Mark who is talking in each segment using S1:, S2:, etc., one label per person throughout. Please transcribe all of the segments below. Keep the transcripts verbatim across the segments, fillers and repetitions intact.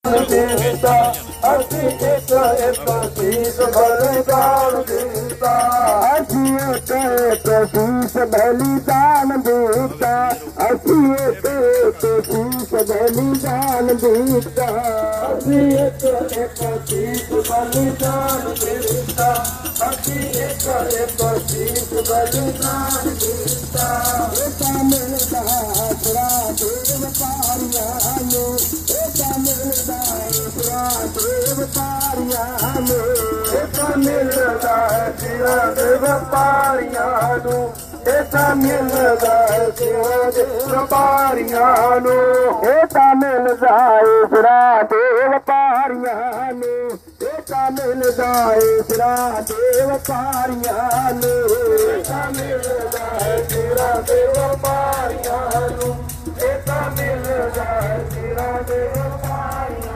S1: देता असी एक एक शीश बलिदान देता असी एक एक शीश बलिदान देता असी एक एक शीश बलिदान देता असी एक एक शीश बलिदान देता असी एक एक शीश बलिदान देता बेटा मिलता तेरा देव पारिया में बेटा मिलता तेरा देव पारिया में बेटा मिलता तेरा देव पारिया में बेटा मिलता तेरा देव पारिया में बेटा मिलता तेरा देव पारिया में बेटा मिलता तेरा देव पारिया में बेटा मिलता तेरा देव पारिया में बेटा मिलता तेरा देव पारिया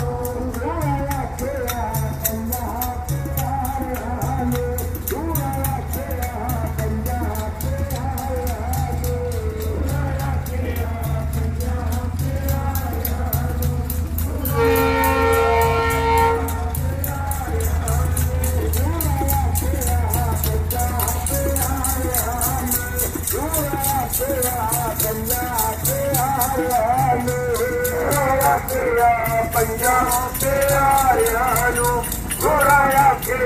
S1: पंजाब से आरियानो गोराया के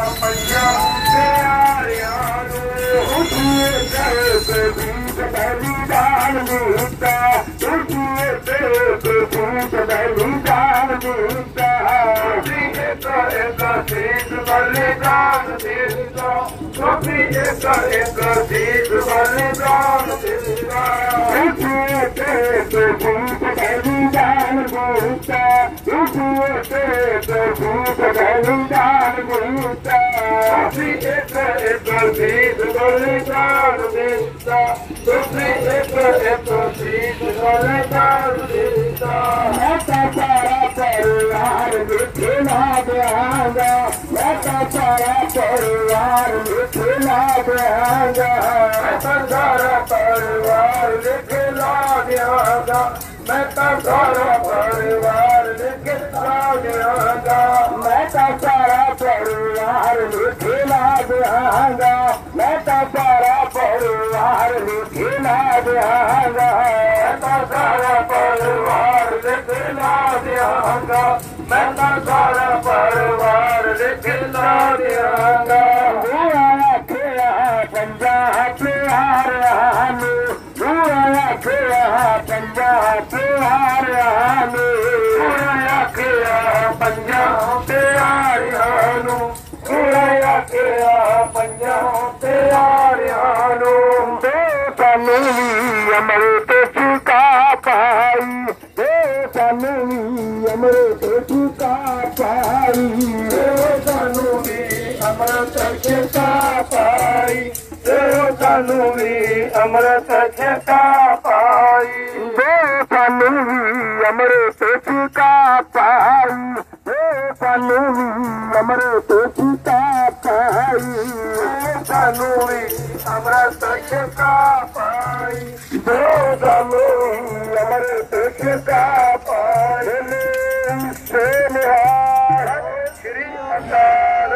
S1: पंजाब से आरियानो उठिए से बीच बलिदान देता उठिए से बीच बलिदान देता उठिए का एक शीश बलिदान देता उठिए का एक शीश बलिदान देता उठिए से बीच बलिदान देता उठिए से बीच बलिदान देता उठिए एक एक शीश बलिदान देता उठिए एक एक शीश बलिदान देता मैं सारा परिवार मिथिला देगा मैं सारा परिवार मिथिला देगा मैं सारा परिवार मिथिला देगा मैं सारा परिवार मिथिला देगा मैं सारा परिवार मिथिला देगा मैं सारा परिवार मिथिला देगा मैं सारा परिवार मिथिला देगा मैं सारा परिवार मिथिला देगा बुआ खेला पंजाब प्यार में बुआ खेला पंजाब प्यार में बुआ खेला पंजाब प्यार में बुआ खेला पंजाब प्यार में बेटा मेरी अमृत चुका पाई बेटा मेरी अमृत चुका पाई बेटा मेरी अमृत चुका पाई बेटा मेरी अमृत चुका पाई बेटा मेरी अमृत चुका पाई बेटा मेरी अमृत चुका पाई बेटा मेरी अमृत चुका पाई बेटा मेरी अमृत चुका पाई से निहार श्री अकाल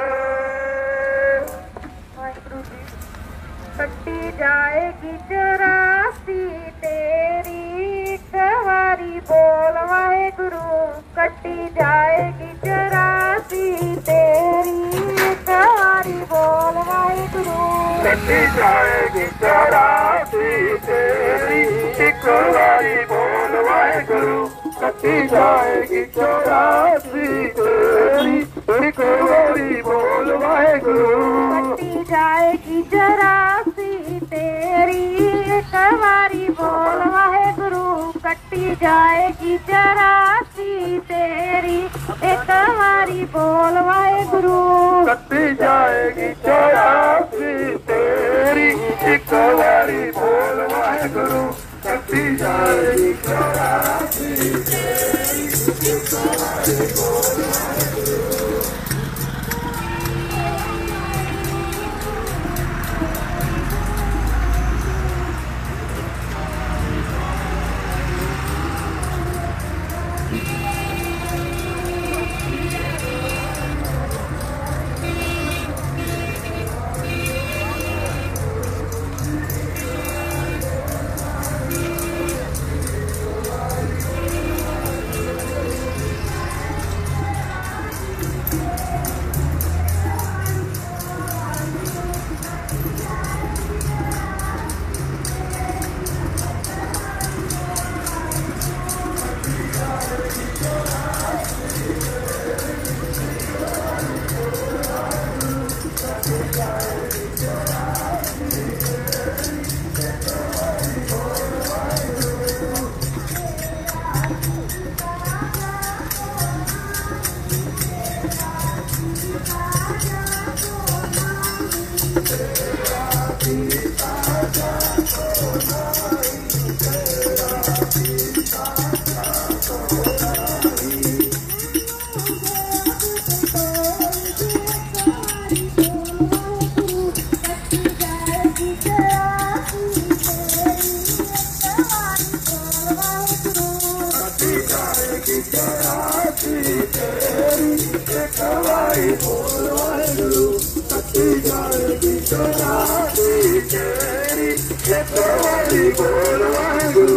S2: कट्टी जाएगी चौरासी तेरी कवारी बोल वाहेगुरु कट्टी जाएगी चौरासी तेरी कवारी बोल वाहेगुरु
S1: कट्टी जाएगी चौरासी तेरी एक बारी बोल वाहेगुरु कट्टी जाएगी चौरासी तेरी एक बारी बोल वाहेगुरु
S2: कट्टी जाएगी चौरासी तेरी कवारी बोल वाहेगुरु कट्टी जाएगी चौरासी तेरी एक बारी बोल वाहेगुरु
S1: कट्टी जाएगी चौरासी तेरी एक बारी बोल वाहेगुरु कट्टी जाएगी चौरासी तेरी एक बारी बोल वाहेगुरु बोल वाहेगुरु कटी जाएगी चौरासी तेरी एक बारी बोल वाहेगुरु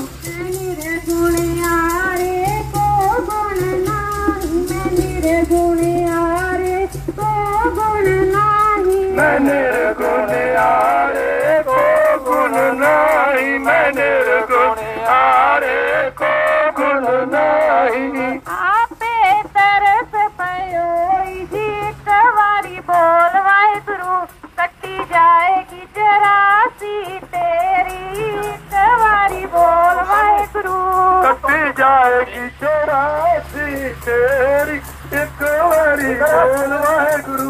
S1: मैं निर्गुण आरे को गुण नहीं मैं निर्गुण आरे को गुण नहीं
S2: आपे तरस पयो जी एक बारी बोल वाहेगुरु कटी जाएगी चौरासी तेरी एक बारी बोल वाहेगुरु
S1: कटी जाएगी चौरासी तेरी एक बारी बोल वाहेगुरु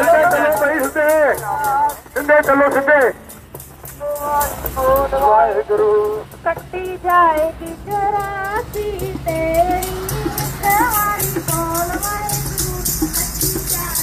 S1: सिद्धे चलो सिद्धे वाहेगुरु
S2: कटी जाएगी चौरासी तेरी एक बारी बोल वाहेगुरु कटी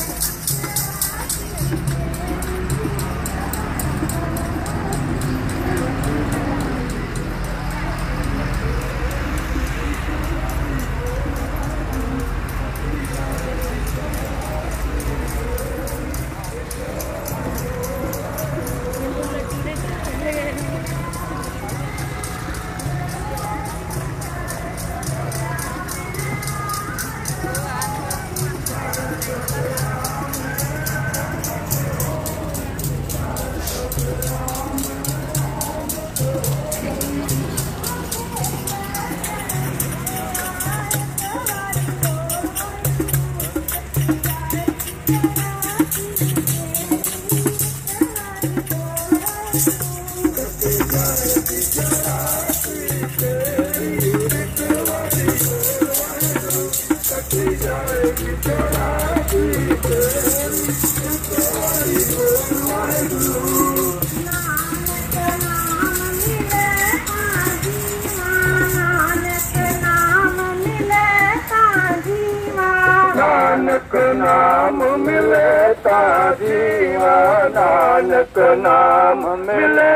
S1: नानक नाम मिले जीवा नानक नाम मिले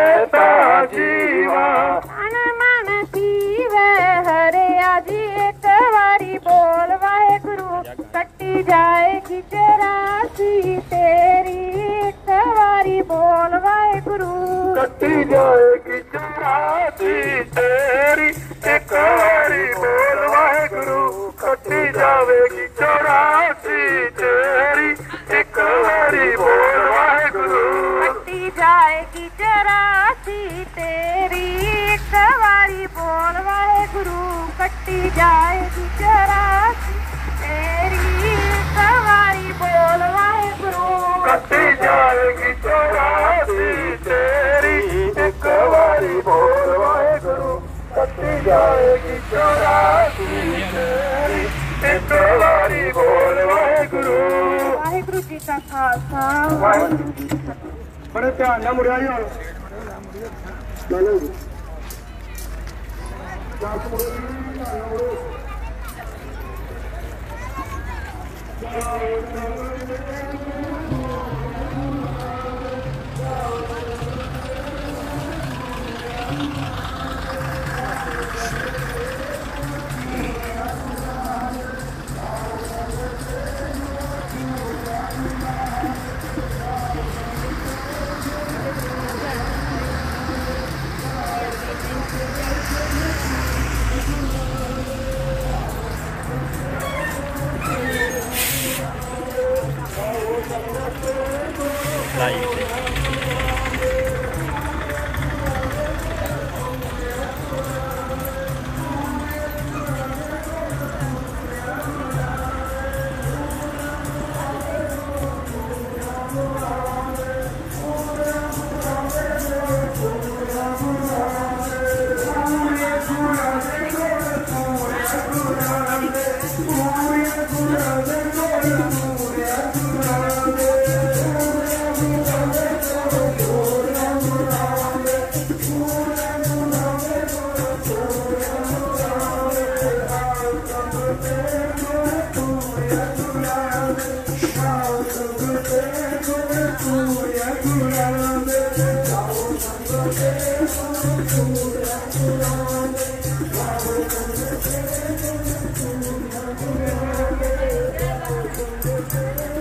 S1: जीवा
S2: तन मन जीवे हरे आजी एक बारी बोल वाहेगुरु कटी जाएगी चौरासी तेरी एक बारी बोल वाहेगुरु
S1: कटी जाएगी चौरासी तेरी एक बारी बोल वाहेगुरु कटी जाएगी चौरासी तेरी एक बारी बोल वाहेगुरु
S2: कटी जाएगी चौरासी तेरी एक बारी बोल वाहेगुरु कटी जाएगी चौरासी तेरी एक बारी बोल वाहेगुरु
S1: कटी जाएगी चौरासी तेरी एक बारी बोल वाहेगुरु कटी जाएगी चौरासी तेरी एक बारी बोल वाहेगुरु
S2: वाहेगुरु जी का खालसा
S1: वाहेगुरु जी की फतेह। बड़े ध्यान ਨਾਲ ਮੁੜਿਆ ਹੀ ਹੁਣ ਚਲੋ ਜੀ ਚਾਰ ਮੁੜੋ ਮੁੜੋ
S2: Thank you.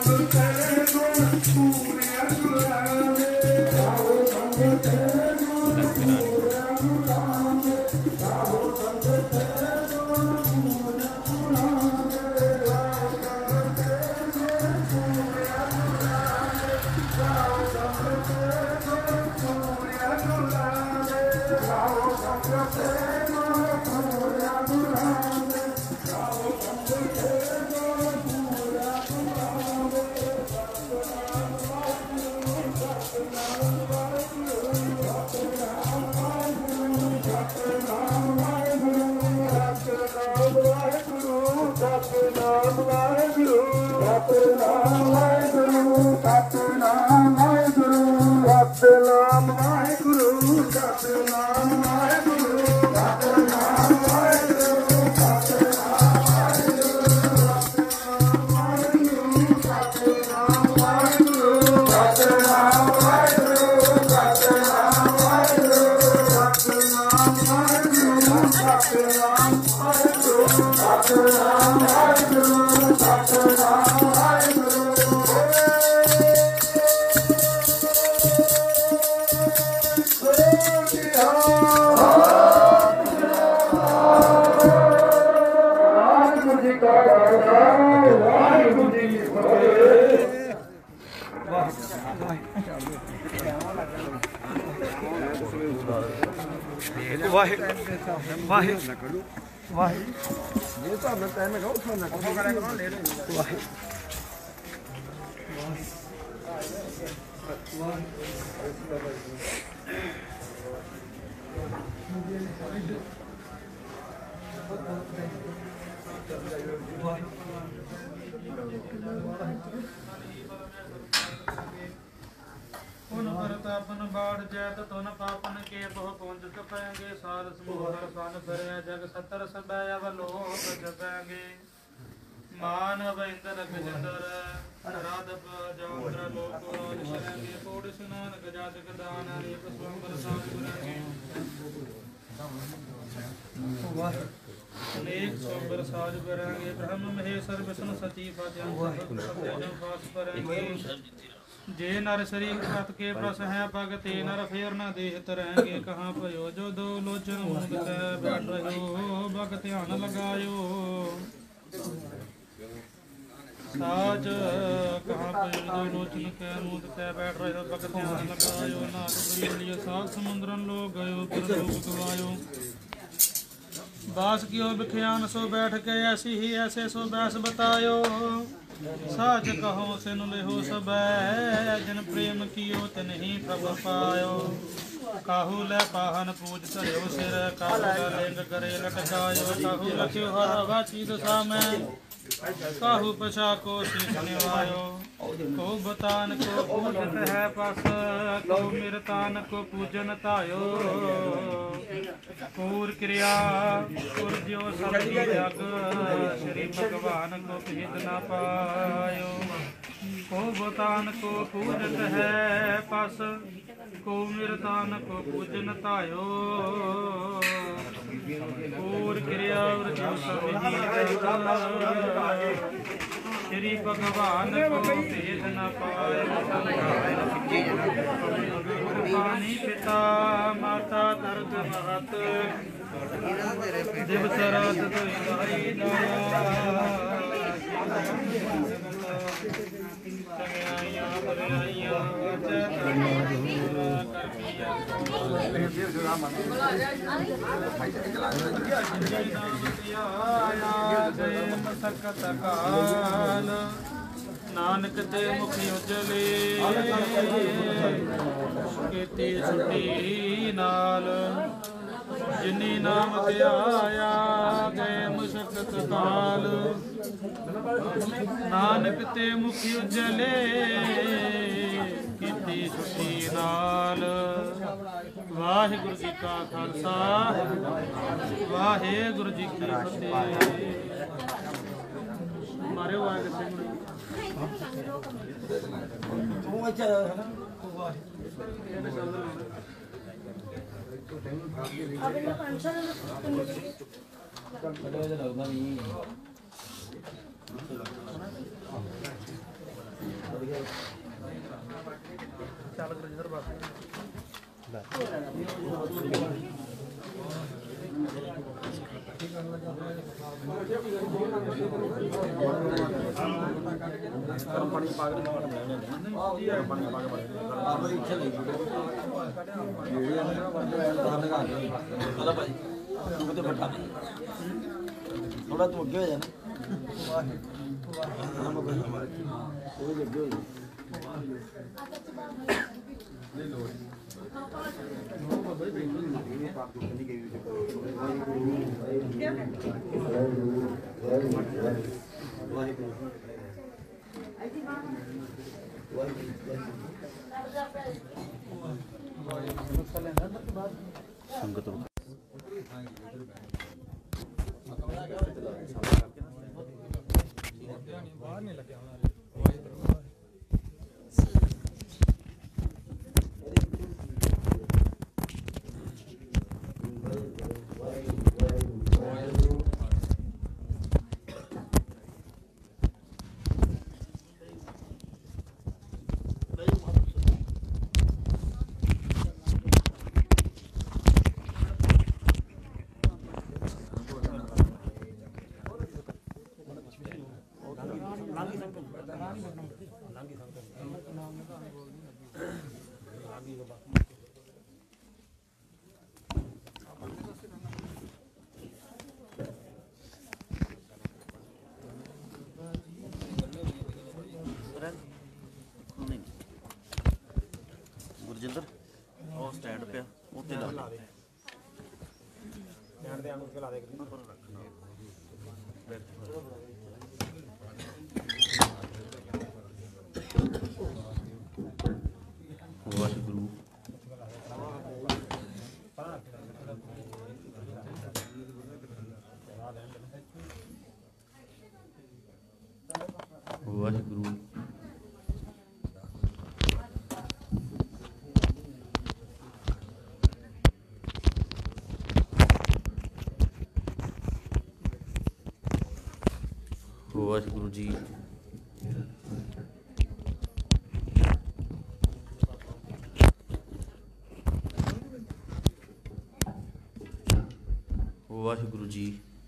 S3: परतापन बाढ़ जैत तुन पापन के बहु पहुंच कपेंगे सार समूह सन भरे जग सतर सब अवलोक जपेंगे मान अविंदर गजंदर राधप जौद्र लोक शरणगे कोड सुनान गजात गदान रेप स्वंबर साधुरंगे अनेक स्वंबर साज करेंगे ब्रह्म महेश्वर विष्णु सची पाद्यं फास करेंगे जे नर शरीर कृत के प्रस है भगते नर फेर न देह तरंगे कहाँ पयो जो दो लोचन मूंद कै बैठ रहो भग ध्यान लगायो साज कहाँ पयो दो लोचन कै मूंद कै बैठ रहो भग ध्यान लगायो नाथ प्रिय साग समुद्रन लो गयो पर लोग गवायो बास कियो बिख्यान सो बैठ के ऐसी ही ऐसे सो बैस बतायो साच कहो सिन लेहो सब जिन प्रेम कियो तिन ही प्रभ पायो काहू लै पाहन पूज धरियो सिर काहू लै लिंग करे लटकायो काहू रखियो हर वाची दशा में काहू पछा को शीश निवायो को बतान को पूजत है पस को मिरतान को पूजन तायो पूर क्रिया पुरज्यो सब जग श्री भगवान को भेद न पायो को बतान को पूजत है पस को मिरतान को पूजन तायो पूर क्रिया पुरज्यो सब जग श्री भगवान को भेद न पायो पानी पिता माता दर्द महत दिवस रात दुई दया सकत काल नानक ते मुख उजले कीती छुट्टी नाल जिनी नाम ते आया गए मुशक्कत काल नानक ते मुख उजले कीती छुट्टी नाल वाहिगुरु जी का खालसा वाहिगुरु जी की फतेह। मारे वाहिगुरु सिंह ਚੱਲ ਗੁਰਜਿੰਦਰ ਬਸ
S4: ਪਾਣੀ ਪਾ ਕੇ ਪਾਣੀ ਪਾ ਕੇ ਆਪਣੀ ਇੱਥੇ ਲਈ ਜਿਹੜੇ ਅੰਦਰ ਬਾਹਰ ਲਗਾ ਦੇ ਚਲੋ ਭਾਈ ਤੂੰ ਤੇ ਬੱਠਾ ਥੋੜਾ ਤੂੰ ਅੱਗੇ ਹੋ ਜਾ ਨਾ ਉਹ ਅੱਗੇ ਹੋ ਜਾ ਲੈ ਲੋ संगत बाहर नहीं लगे गुरजिंदर और स्टैंड पे उत्ते ला दे स्टैंड ते आंगू के ला दे रखना वाहिगुरु वाहिगुरु वाहिगुरु जी वाहिगुरु जी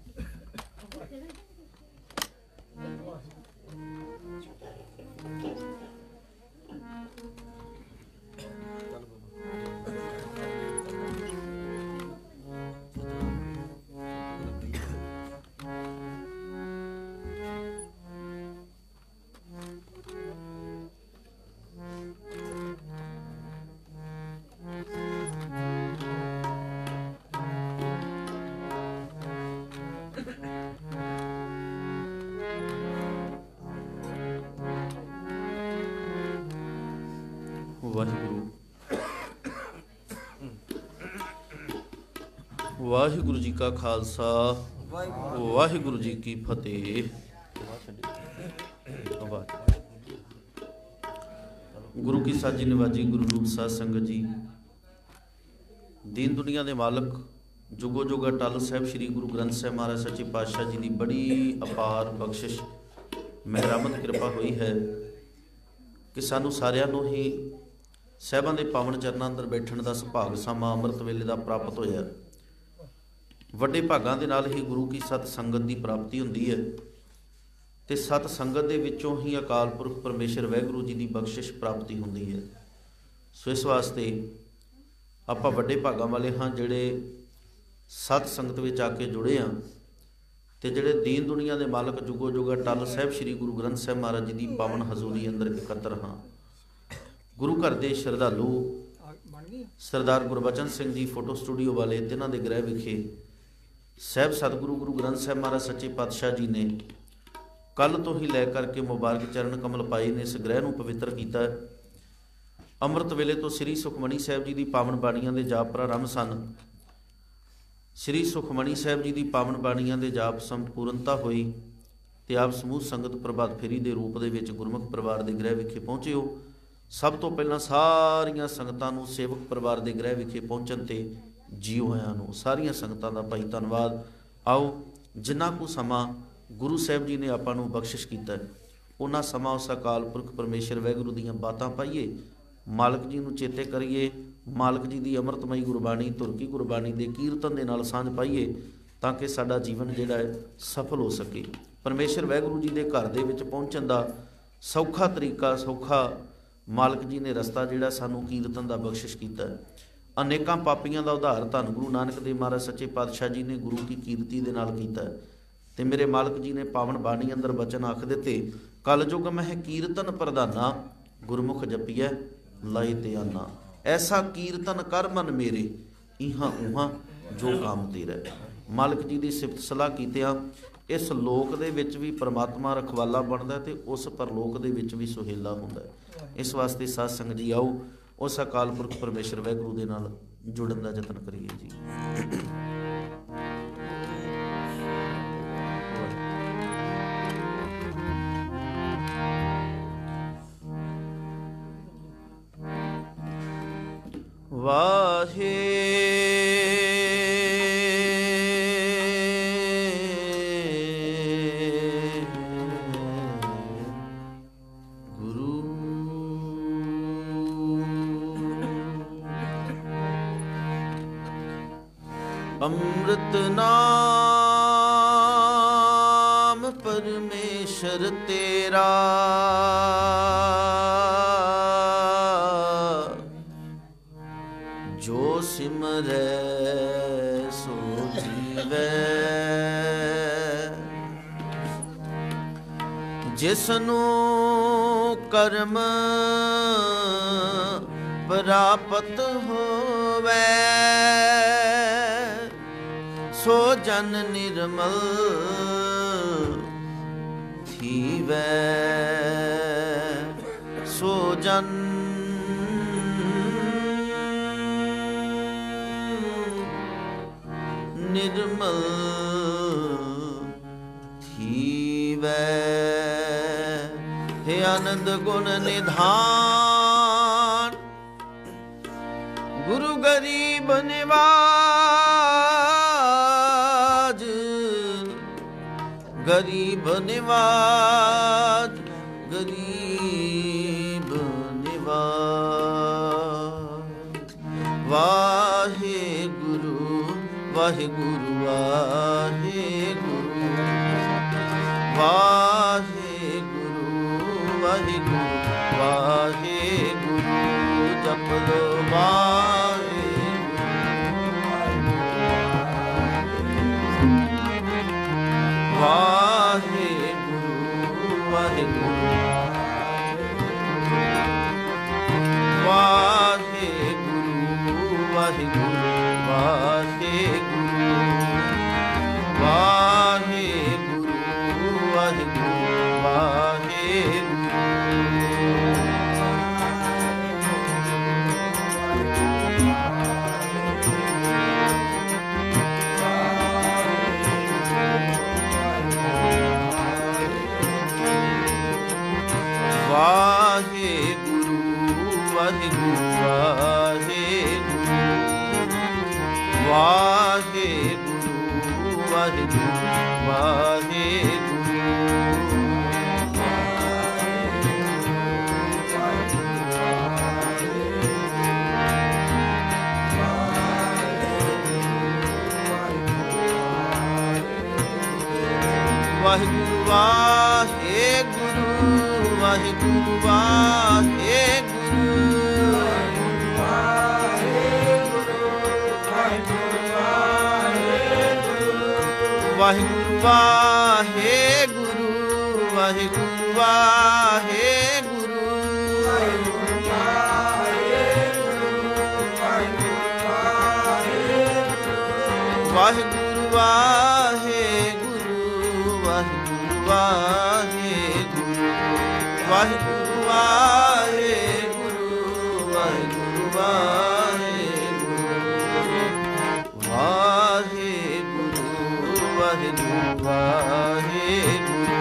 S4: वाहिगुरु वाहिगुरु जी का खालसा वाहिगुरु जी की फतेह। गुरु की साजी नवाजी गुरु रूप साध संगत जी, दीन दुनिया के मालक जुगो जुग अटल साहब श्री गुरु ग्रंथ साहब महाराज सच्चे पातशाह जी की बड़ी अपार बख्शिश मेहरामत कृपा हुई है कि सानू सारिਆਂ ਨੂੰ ही ਸਾਹਿਬਾਂ ਦੇ पावन चरणों अंदर बैठण का सुभाग समा अमृत वेले का प्राप्त होया। ਵੱਡੇ ਭਾਗਾਂ ਦੇ ਨਾਲ ही गुरु की सत संगत की प्राप्ति हुंदी है ते सत संगत दे विचों ही अकाल पुरख परमेश्वर वाहिगुरू जी की बख्शिश प्राप्ति हुंदी है। सो इस वास्ते आपां ਵੱਡੇ ਭਾਗਾਂ वाले हाँ जिहड़े सत संगत विच आके जुड़े हाँ ते जिहड़े दीन दुनिया के मालक जुगो जुग अटल साहब श्री गुरु ग्रंथ साहब महाराज जी की पावन हजूरी अंदर इकत्र हाँ। गुरु घर के श्रद्धालु सरदार गुरबचन सिंह जी फोटो स्टूडियो वाले तिन्हां दे गृह विखे साहब सतगुरु गुरु ग्रंथ साहब महाराज सच्चे पातशाह जी ने कल तो ही लै करके मुबारक चरण कमल पाए ने इस गृह नूं पवित्र किया। अमृत वेले तो श्री सुखमणी साहब जी की पावन बाणियां दे जाप प्रारंभ सन। श्री सुखमणी साहब जी की पावन बाणियां दे जाप संपूर्णता हुई ते आप समूह संगत प्रभात फेरी के रूप दे विच गुरमुख परिवार के गृह विखे पहुँचे हो। सब तो पहला सारिया संगतां नूं सेवक परिवार के गृह विखे पहुँचण ते जीव होयां नूं सारिया संगतां दा भाई धन्नवाद। आओ जिन्ना को समा गुरु साहब जी ने आपां नूं बख्शिश कीता है ਉਹਨਾਂ ਸਮਾਂ ਉਸ ਅਕਾਲ ਪੁਰਖ ਪਰਮੇਸ਼ਰ ਵਾਹਿਗੁਰੂ ਦੀਆਂ ਬਾਤਾਂ ਪਾਈਏ, ਮਾਲਕ ਜੀ ਨੂੰ ਚੇਤੇ ਕਰੀਏ, ਮਾਲਕ ਜੀ ਦੀ ਅੰਮ੍ਰਿਤਮਈ ਗੁਰਬਾਣੀ, ਧੁਰ ਕੀ ਗੁਰਬਾਣੀ ਦੇ ਕੀਰਤਨ ਦੇ ਨਾਲ ਸਾਂਝ ਪਾਈਏ, ਤਾਂ ਕਿ ਸਾਡਾ ਜੀਵਨ ਜਿਹੜਾ ਹੈ ਸਫਲ ਹੋ ਸਕੇ। ਪਰਮੇਸ਼ਰ ਵਾਹਿਗੁਰੂ ਜੀ ਦੇ ਘਰ ਦੇ ਵਿੱਚ ਪਹੁੰਚਣ ਦਾ ਸੌਖਾ ਤਰੀਕਾ, ਸੌਖਾ ਮਾਲਕ ਜੀ ਨੇ ਰਸਤਾ ਜਿਹੜਾ ਸਾਨੂੰ ਕੀਰਤਨ ਦਾ ਬਖਸ਼ਿਸ਼ ਕੀਤਾ ਹੈ। ਅਨੇਕਾਂ ਪਾਪੀਆਂ ਦਾ ਉਧਾਰ ਧੰਨ ਗੁਰੂ ਨਾਨਕ ਦੇਵ ਮਹਾਰਾਜ ਸੱਚੇ ਪਾਤਸ਼ਾਹ ਜੀ ਨੇ ਗੁਰੂ ਕੀ ਕੀਰਤੀ ਦੇ ਨਾਲ ਕੀਤਾ ਹੈ। ਤੇ ਮੇਰੇ ਮਾਲਕ ਜੀ ਨੇ ਪਾਵਨ ਬਾਣੀ ਅੰਦਰ ਬਚਨ ਆਖ ਦਿੱਤੇ, ਕਲਯੁਗ ਮਹਿ ਕੀਰਤਨ ਪ੍ਰਧਾਨਾ, ਗੁਰਮੁਖ ਜਪੀਐ ਲਾਏ ਧਿਆਨਾ। ਐਸਾ ਕੀਰਤਨ ਕਰ ਮਨ ਮੇਰੇ, ਇਹਾਂ ਉਹਾਂ ਜੋ ਕਾਮ ਤੇਰਾ। ਮਾਲਕ ਜੀ ਦੀ ਸਿਫਤ ਸਲਾਹ ਕੀਤਿਆਂ ਇਸ ਲੋਕ ਦੇ ਵਿੱਚ ਵੀ ਪਰਮਾਤਮਾ ਰਖਵਾਲਾ ਬਣਦਾ ਤੇ ਉਸ ਪਰਲੋਕ ਦੇ ਵਿੱਚ ਵੀ ਸੁਹੇਲਾ ਹੁੰਦਾ। ਇਸ ਵਾਸਤੇ ਸਾਧ ਸੰਗਤ ਜੀ ਆਓ ਉਸ ਅਕਾਲ ਪੁਰਖ ਪਰਮੇਸ਼ਰ ਵਾਹਿਗੁਰੂ ਦੇ ਨਾਲ ਜੁੜਨ ਦਾ ਯਤਨ ਕਰੀਏ ਜੀ। ਵਾਹੇ ਅੰਮ੍ਰਿਤ ਨਾਮ ਪਰਮੇਸ਼ਰ ਤੇਰਾ, ਜੋ ਸਿਮਰੈ ਸੋ ਜੀਵੈ। ਜਿਸਨੂੰ ਕਰਮ ਪ੍ਰਾਪਤ ਹੋਵੇ, ਸੋ ਜਨ ਨਿਰਮਲ ਥੀਵੈ। ਸੋ ਜਨ ਨਿਰਮਲ ਥੀਵੈ। हे आनंद गुण निधान, गुरु गरीब निवाज, गरीब निवाज, गरीब निवाज। वाहे गुरु वाहे गुरु वाहे गुरु, वाहे गुरु वाहे गुरु, वाहे गुरु जप लो वाहे वाहे गुरु वाहे गुरु, वाहे गुरु वाहे गुरु, वाहे गुरु, वाहे गुरु वाहे गुरु, वाहे वाहे गुरु वाहे गुरु, वाहे गुरु, वाहे गुरु वाहे गुरु, वाहे गुरु, वाहे गुरु वाहे गुरु, वाहे गुरु वाहे गुरु, वाहे गुरु वाहे गुरु, वाहे गुरु वाहे गुरु, वाहे गुरु वाहे गुरु, वाहे गुरु वाहे गुरु, वाहे गुरु वाहे गुरु, वाहे गुरु वाहे गुरु, वाहे गुरु वाहे गुरु, वाहे गुरु,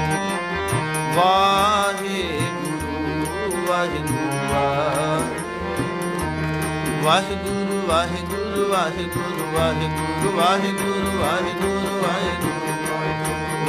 S4: वाहे गुरु वाहे गुरु, वाहे गुरु वाहे गुरु, वाहे गुरु वाहे गुरु, वाहे गुरु वाहे गुरु, वाहे गुरु,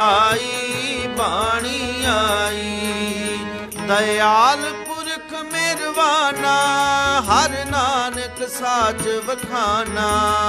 S4: आई बाणी आई। दयाल पुरख मेरवाना हर नानक साच वखाना।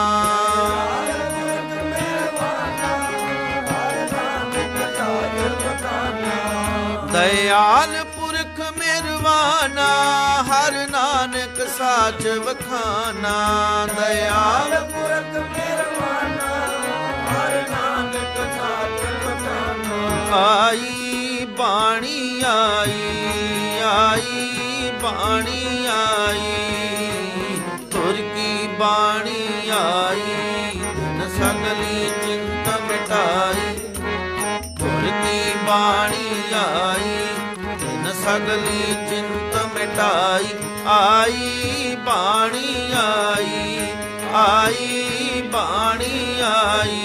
S4: दयाल पुरख मेरवाना हर नानक साच वखाना। दयाल पुरख मेरवाना हर नानक साच वखाना। आई बाणी आई आई बाणी आई। तुर की बाणी आई न सगली चिंता मिटाई। तुर की बाणी आई न सगली चिंत मिटाई। आई बाणी आई आई बाणी आई।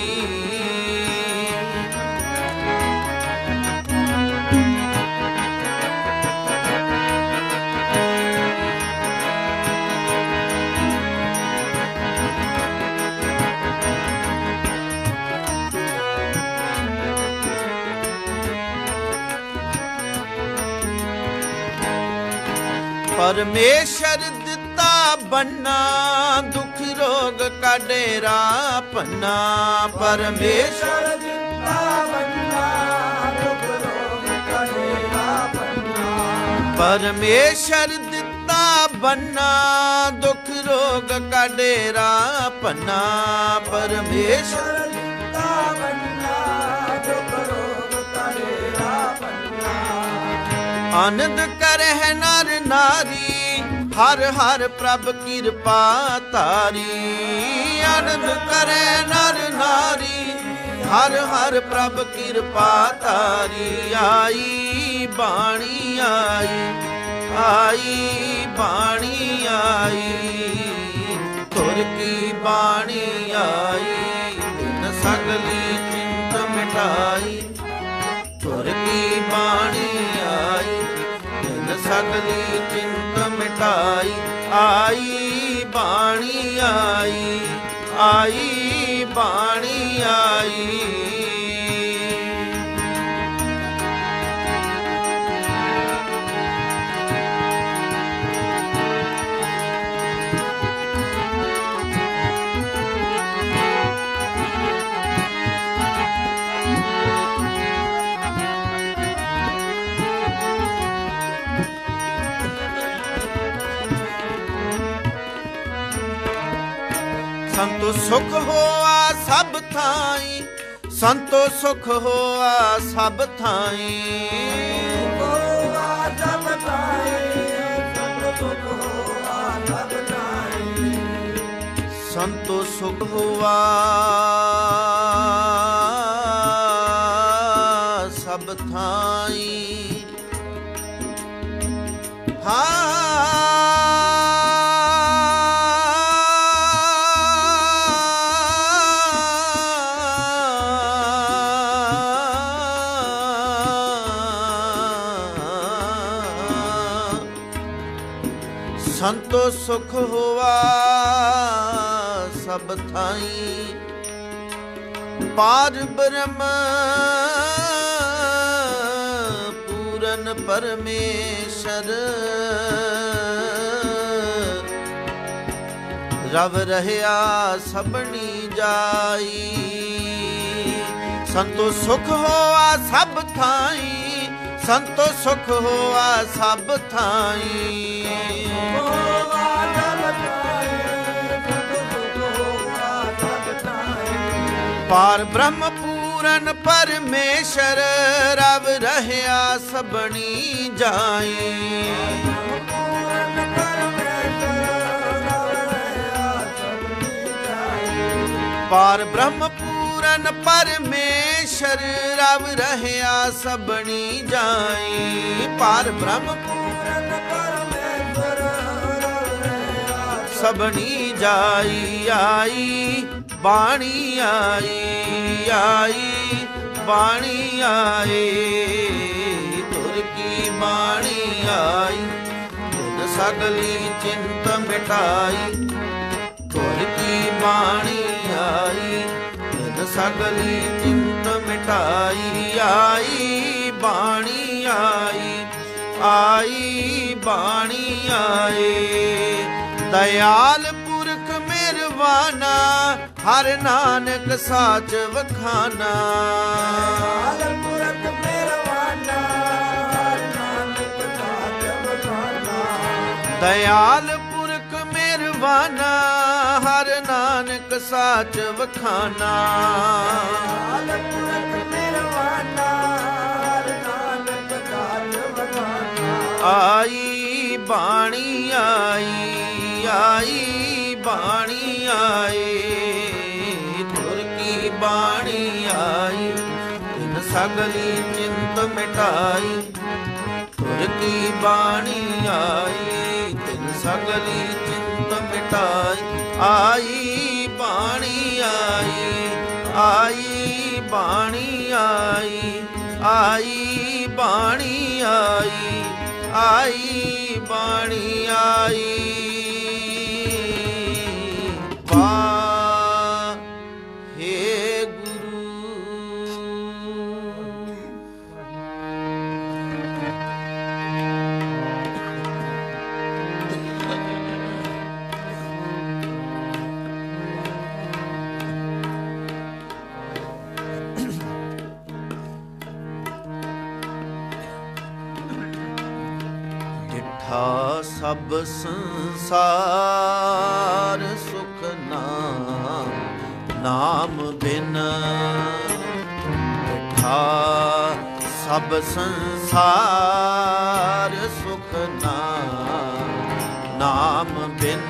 S4: परमेश्वर दिता बन्ना दुख रोग का डेरा पन्ना। परमेश्वर दिता बन्ना दुख रोग का डेरा पन्ना। परमेश्वर दिता बन्ना दुख रोग का डेरा पन्ना। परमेश्वर दिता बन्ना दुख रोग का डेरा पन्ना। आनंद करह नर नारी हर हर प्रभ कृपा तारी। आनंद करे नर नारी हर हर प्रभ कृपा तारी। आई बाणी आई आई बाणी आई। तुर की बाणी आई न सगली चिंत मिटाई। तुर की बाणी आई न सगली चिंत मिटाई। आई बाणी आई आई बाणी आई। संतो सुख होआ सब थाई। संतो सुख होआ सब थाई। संतो सुख होआ सब थाई। संतो सुख होआ सब थाई। पार ब्रह्म पूरन परमेश्वर रव रहया सबनी जाई। संतो सुख होआ सब थाई। संतो सुख होआ सब थाई। पार ब्रह्म पूरन परमेश्वर रव रहया सबनी जाई। पार ब्रह्म पूरन परमेश्वर रव रहया सबनी जाई। पार ब्रह्म पूरन परमेश्वर सबनी जाई। आई बाणी आई आई बाणी आई। तुर की बाणी आई तुर सगली चिंत मिटाई। तुर की बाणी आई तुर सगली चिंत मिटाई। आई बाणी आई, आई बाणी आई। दयाल पुरख मेहरबाना, हर नानक साच वखाना।
S5: दयाल पुरख मेहरबाना, हर नानक साच वखाना।
S4: दयाल पुरख मेहरबाना, हर नानक साच वखाना।
S5: दयाल पुरख मेहरबाना, हर नानक साच वखाना।
S4: आई बाणी आई, आई बाणी आई। धुर की बाणी आई, इन सगली चिंत मिटाई। धुर की बाणी आई, इन सगली चिंत मिटाई। आई बाणी आई, आई बाणी आई, आई बाणी आई, आई बाणी आई। सब संसार सुख नाम, नाम बिन मिठा। सब संसार सुख नाम, नाम बिन।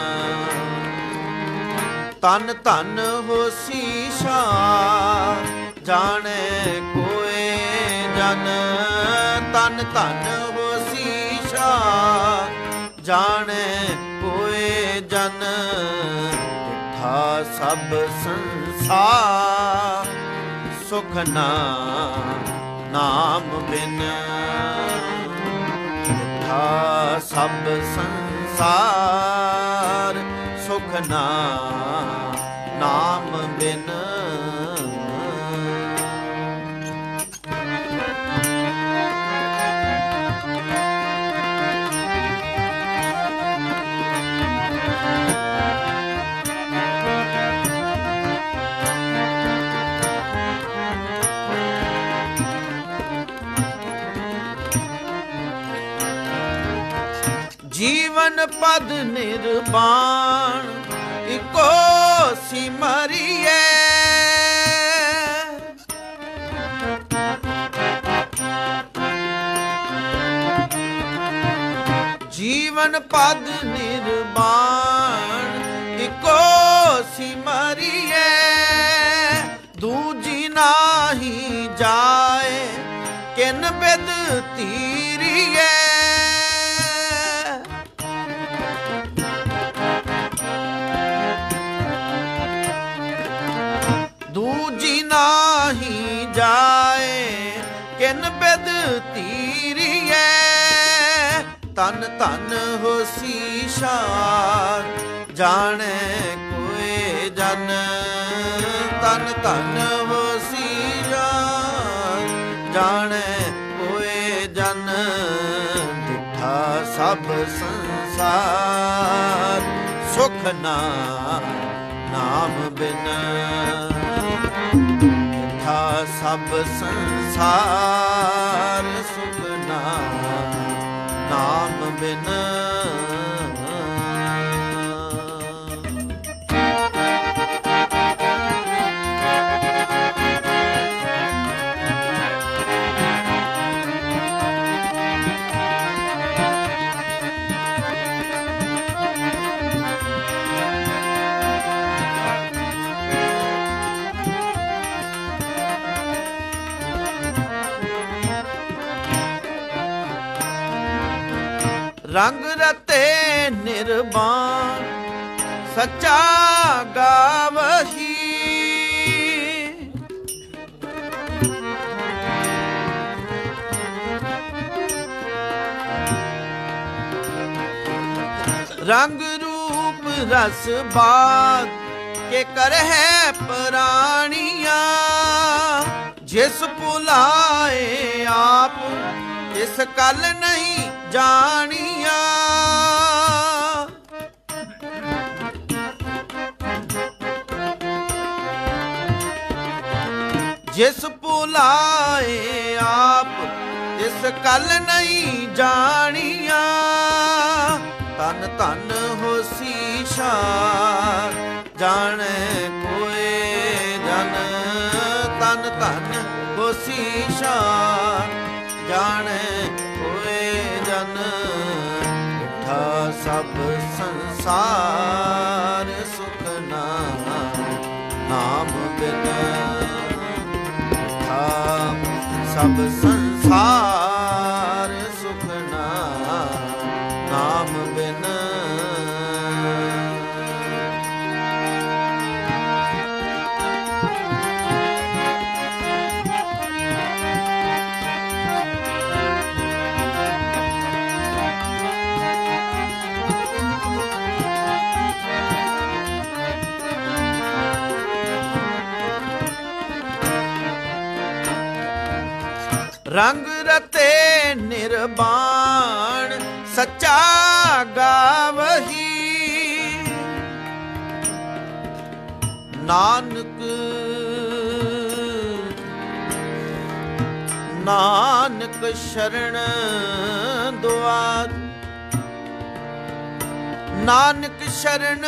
S4: तन तन होसी शाह, जाने कोए जन। तन तन होसी शाह, जाने कोए जन। मिठा सब संसार सुख नाम, नाम बिन। मिठा सब संसार सुख नाम, नाम बिन। जीवन पद निर्वाण, इको सिमरिए। जीवन पद निर्वाण, इको सिमरिए। दूजी नाही जाए, किन बिद तीरिए। नाही जाए, किन बिद तीरिए। तन तन होसी शार, जाने कोए जन। तन तन होसी शार, जाने कोए जन। दिठा सब संसार सुख नाम, नाम बिन। सब संसार सुख नाम, नाम बिन। रंग रते निर्वाण, सच्चा गावही। रंग रूप रस बात के कर है प्राणिया। जिस भुलाए आप इस कल नहीं जानिया। जिस भुलाए आप इस कल नहीं जानिया। तन तन होसी शार जाने कोई जन। तन तन होसी शार जाने कोई जन। मिठा सब संसार सुख नाम बिन। मिठा सब संसार सुख नाम बिन। रंग रते निर्वाण सच्चा गावही। नानक नानक शरण दुआर। नानक शरण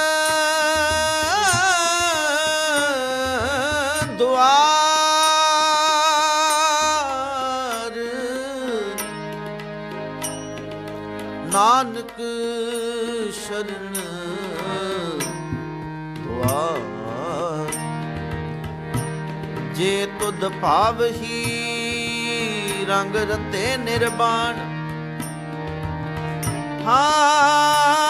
S4: दुआर। नानक शरण दुआर। जे तुध पावही रंग रते निर्वाण। हाँ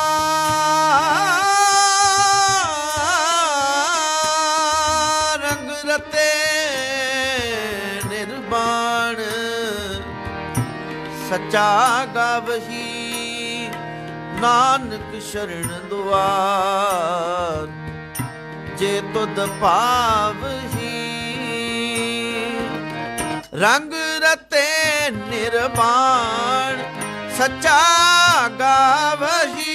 S4: रंग रते निर्वाण सच्चा गावही। नानक शरण दुआर जे तुध पावही। रंग रते निर्वाण सच्चा गावही।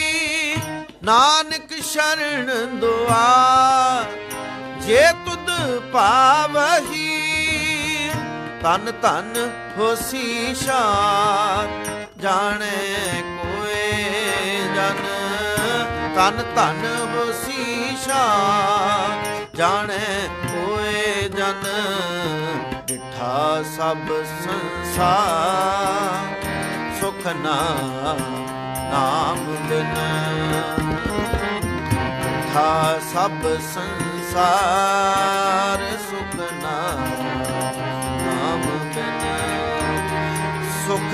S4: नानक शरण दुआर जे तुध पावही। तन तन होसी शार जाने कोई जन। तन तन होसी शार जाने कोई जन। डिठा सब संसार सुख नाम बिन। डिठा सब संसार सुख नाम बिन। सुख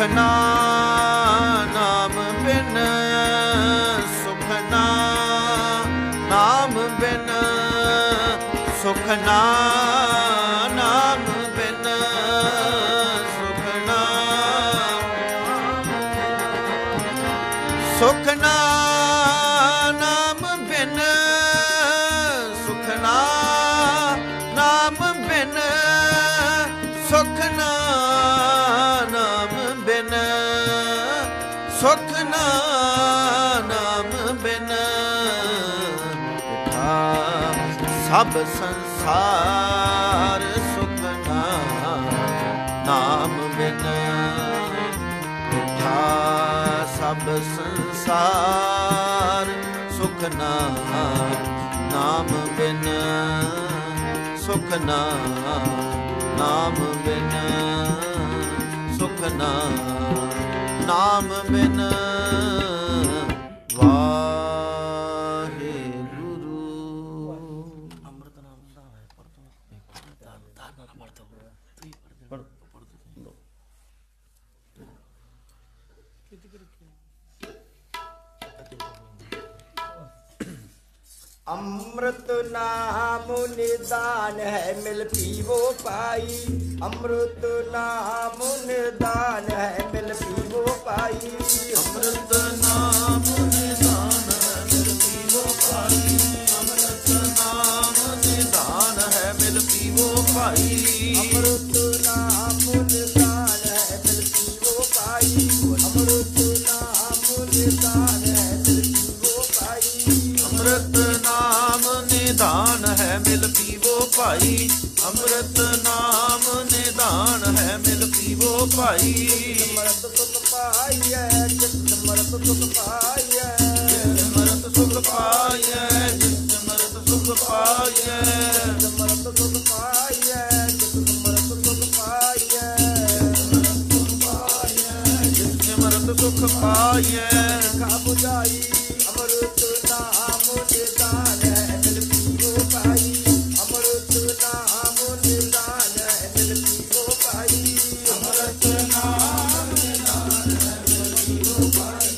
S4: नाम बिन। सुख नाम बिन। सुख नाम बिन। सुख सुख नाम बिन। सुख नाम बिन। सुख नाम बिन। सुख नाम बिन। सब संसार सुख नाम बिन। सब संसार सुख नाम बिन। सुख नाम बिन। सुख नाम बिन। वाहेगुरु। अमृत नाम दा है पढ़ दो। दान पढ़ दो। पढ़ दो।
S5: अमृत नाम निदान है मिल पीवो पाई। अमृत नाम निदान है मिल पीवो पाई।
S4: अमृत नाम निदान है मिल पीवो पाई। अमृत नाम निदान है मिल पीवो पाई। ਭਾਈ।
S5: ਸਿਮਰਤ ਸੁਖ ਪਾਈਐ ਜਿਤ ਸਿਮਰਤ ਸੁਖ ਪਾਈਐ
S4: ਸਿਮਰਤ ਸੁਖ ਪਾਈਐ ਜਿਤ ਸਿਮਰਤ ਸੁਖ ਪਾਈਐ।
S5: ਸਿਮਰਤ ਸੁਖ ਪਾਈਐ ਜਿਤ ਸਿਮਰਤ ਸੁਖ ਪਾਈਐ
S4: ਜਿਤ ਸਿਮਰਤ ਸੁਖ ਪਾਈਐ।
S5: ਖਾ ਬੁਝਾਈ ਅਮਰਤ ਨਾਮ ਨਿਦਾਨ ਹੈ ਮਿਲ ਪੀਵੋ ਭਾਈ। ਅਮਰਤ ਨਾਮ ਨਿਦਾਨ ਹੈ ਮਿਲ ਪੀਵੋ ਭਾਈ।
S4: ਅੰਮ੍ਰਿਤ ਨਾਮ ਨਿਦਾਨ ਹੈ ਮਿਲ ਪੀਵੋ ਭਾਈ।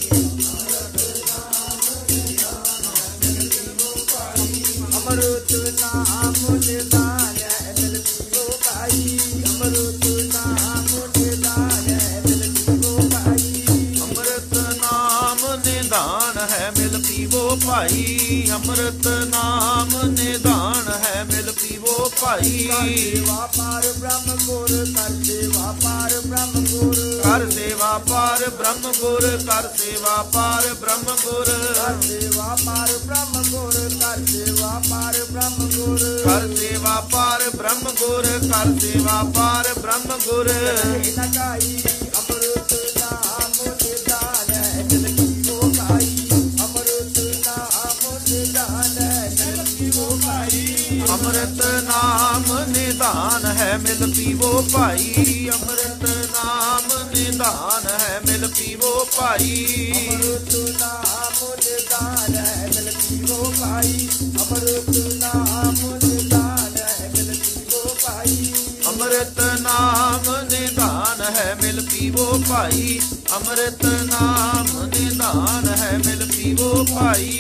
S5: ਅਮਰਤ ਨਾਮ ਨਿਦਾਨ ਹੈ ਮਿਲ ਪੀਵੋ ਭਾਈ। ਅਮਰਤ ਨਾਮ ਨਿਦਾਨ ਹੈ ਮਿਲ ਪੀਵੋ ਭਾਈ।
S4: ਅੰਮ੍ਰਿਤ ਨਾਮ ਨਿਦਾਨ ਹੈ ਮਿਲ ਪੀਵੋ ਭਾਈ। ਅੰਮ੍ਰਿਤ ਨਾਮ ਨਿਦਾਨ ਹੈ ਮਿਲ ਪੀਵੋ ਭਾਈ।
S5: ਸੇਵਾ ਪਾਰ ਬ੍ਰਹਮ ਗੁਰ ਕਰ ਸੇਵਾ ਪਾਰ ਬ੍ਰਹਮ ਗੁਰ
S4: ਕਰ ਸੇਵਾ ਪਾਰ ਬ੍ਰਹਮ ਗੁਰ ਕਰ ਸੇਵਾ ਪਾਰ ਬ੍ਰਹਮ ਗੁਰ
S5: ਕਰ ਸੇਵਾ ਪਾਰ ਬ੍ਰਹਮ ਗੁਰ ਕਰ ਸੇਵਾ ਪਾਰ ਬ੍ਰਹਮ ਗੁਰ
S4: ਕਰ ਸੇਵਾ ਪਾਰ ਬ੍ਰਹਮ ਗੁਰ ਕਰ ਸੇਵਾ ਪਾਰ ਬ੍ਰਹਮ ਗੁਰ।
S5: ਨਗਾਈ ਅਮਰਤ ਨਾਮ ਨਿਦਾਨ ਹੈ ਮਿਲ ਪੀਵੋ ਭਾਈ। ਅਮਰਤ ਨਾਮ ਨਿਦਾਨ ਹੈ ਮਿਲ ਪੀਵੋ ਭਾਈ।
S4: ਅੰਮ੍ਰਿਤ ਨਾਮ ਨਿਦਾਨ ਹੈ ਮਿਲ ਪੀਵੋ ਭਾਈ। ਅੰਮ੍ਰਿਤ ਨਾਮ ਨਿਦਾਨ ਹੈ ਮਿਲ ਪੀਵੋ ਭਾਈ।
S5: ਅਮਰਤ ਨਾਮ ਨਿਦਾਨ ਹੈ ਮਿਲ ਪੀਵੋ ਭਾਈ। ਅਮਰਤ ਨਾਮ ਨਿਦਾਨ ਹੈ ਮਿਲ ਪੀਵੋ ਭਾਈ।
S4: ਅੰਮ੍ਰਿਤ ਨਾਮ ਨਿਦਾਨ ਹੈ ਮਿਲ ਪੀਵੋ ਭਾਈ। ਅੰਮ੍ਰਿਤ ਨਾਮ ਨਿਦਾਨ ਹੈ ਮਿਲ ਪੀਵੋ ਭਾਈ।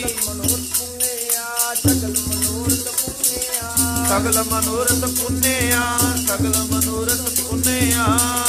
S5: ਸਗਲ ਮਨੋਰਥ ਪੁੰਨਿਆ ਸਗਲ ਮਨੋਰਥ ਪੁੰਨਿਆ